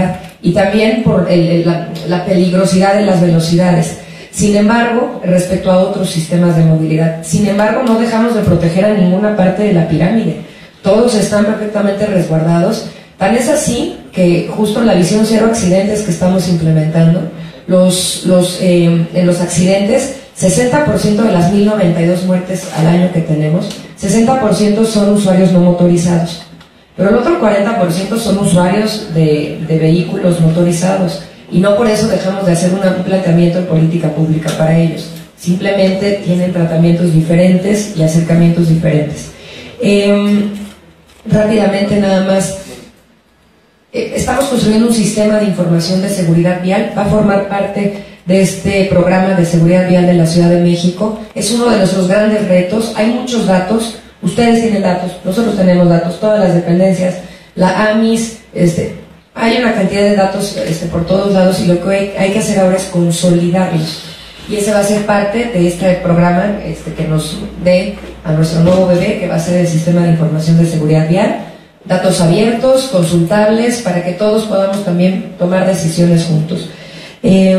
y también por el, el, la, la peligrosidad de las velocidades. Sin embargo, respecto a otros sistemas de movilidad, sin embargo, no dejamos de proteger a ninguna parte de la pirámide. Todos están perfectamente resguardados. Tan es así que justo en la visión cero accidentes que estamos implementando, los, los, eh, en los accidentes, sesenta por ciento de las mil noventa y dos muertes al año que tenemos, sesenta por ciento son usuarios no motorizados. Pero el otro cuarenta por ciento son usuarios de, de vehículos motorizados. Y no por eso dejamos de hacer una, un planteamiento de política pública para ellos. Simplemente tienen tratamientos diferentes y acercamientos diferentes. Eh, rápidamente nada más, eh, estamos construyendo un sistema de información de seguridad vial. Va a formar parte de este programa de seguridad vial de la Ciudad de México. Es uno de nuestros grandes retos. Hay muchos datos. Ustedes tienen datos, nosotros tenemos datos, todas las dependencias, la A M I S, este... Hay una cantidad de datos este, por todos lados y lo que hay, hay que hacer ahora es consolidarlos. Y ese va a ser parte de este programa este, que nos dé a nuestro nuevo bebé, que va a ser el Sistema de Información de Seguridad Vial. Datos abiertos, consultables, para que todos podamos también tomar decisiones juntos. Eh,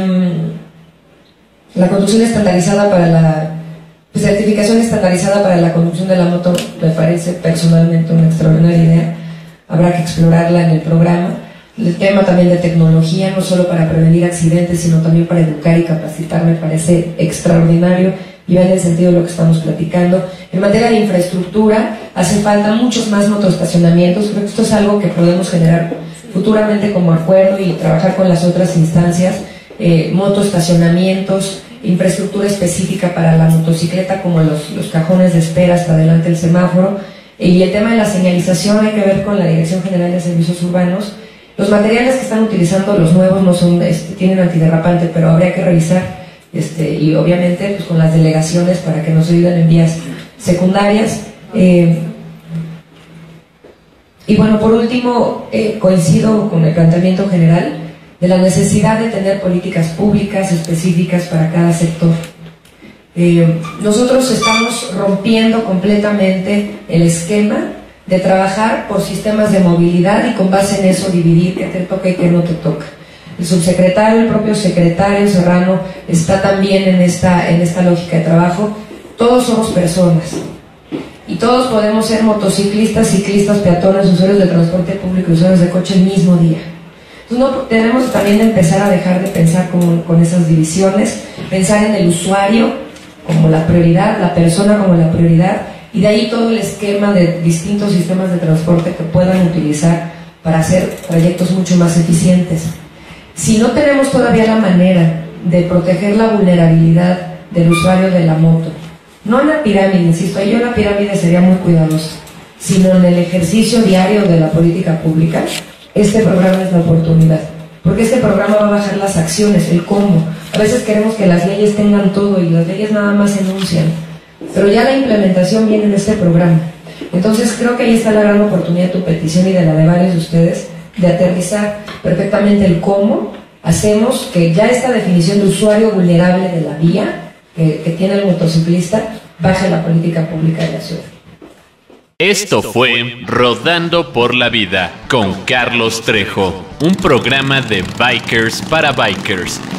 la conducción estandarizada para la... Pues, certificación estandarizada para la conducción de la moto me parece personalmente una extraordinaria idea. Habrá que explorarla en el programa. El tema también de tecnología, no solo para prevenir accidentes, sino también para educar y capacitar, me parece extraordinario y va en el sentido de lo que estamos platicando. En materia de infraestructura, hace falta muchos más motoestacionamientos. Creo que esto es algo que podemos generar futuramente como acuerdo y trabajar con las otras instancias. Eh, motoestacionamientos, infraestructura específica para la motocicleta, como los, los cajones de espera hasta adelante del semáforo. Y el tema de la señalización hay que ver con la Dirección General de Servicios Urbanos. Los materiales que están utilizando, los nuevos, no son, este, tienen antiderrapante, pero habría que revisar, este, y obviamente pues, con las delegaciones para que nos ayuden en vías secundarias. Eh, y bueno, por último, eh, coincido con el planteamiento general de la necesidad de tener políticas públicas específicas para cada sector. Eh, nosotros estamos rompiendo completamente el esquema de trabajar por sistemas de movilidad y con base en eso dividir qué te toca y qué no te toca. El subsecretario, el propio secretario Serrano está también en esta, en esta lógica de trabajo. Todos somos personas y todos podemos ser motociclistas, ciclistas, peatones, usuarios de transporte público, usuarios de coche el mismo día. Entonces no, tenemos también de empezar a dejar de pensar con, con esas divisiones, pensar en el usuario como la prioridad, la persona como la prioridad, y de ahí todo el esquema de distintos sistemas de transporte que puedan utilizar para hacer trayectos mucho más eficientes. Si no tenemos todavía la manera de proteger la vulnerabilidad del usuario de la moto, no en la pirámide, insisto, yo en la pirámide sería muy cuidadosa, sino en el ejercicio diario de la política pública, este programa es la oportunidad. Porque este programa va a bajar las acciones, el cómo. A veces queremos que las leyes tengan todo y las leyes nada más enuncian. Pero ya la implementación viene en este programa. Entonces creo que ahí está la gran oportunidad de tu petición y de la de varios de ustedes de aterrizar perfectamente el cómo hacemos que ya esta definición de usuario vulnerable de la vía que, que tiene el motociclista baje la política pública de la ciudad. Esto fue Rodando por la Vida con Carlos Trejo, un programa de Bikers para Bikers.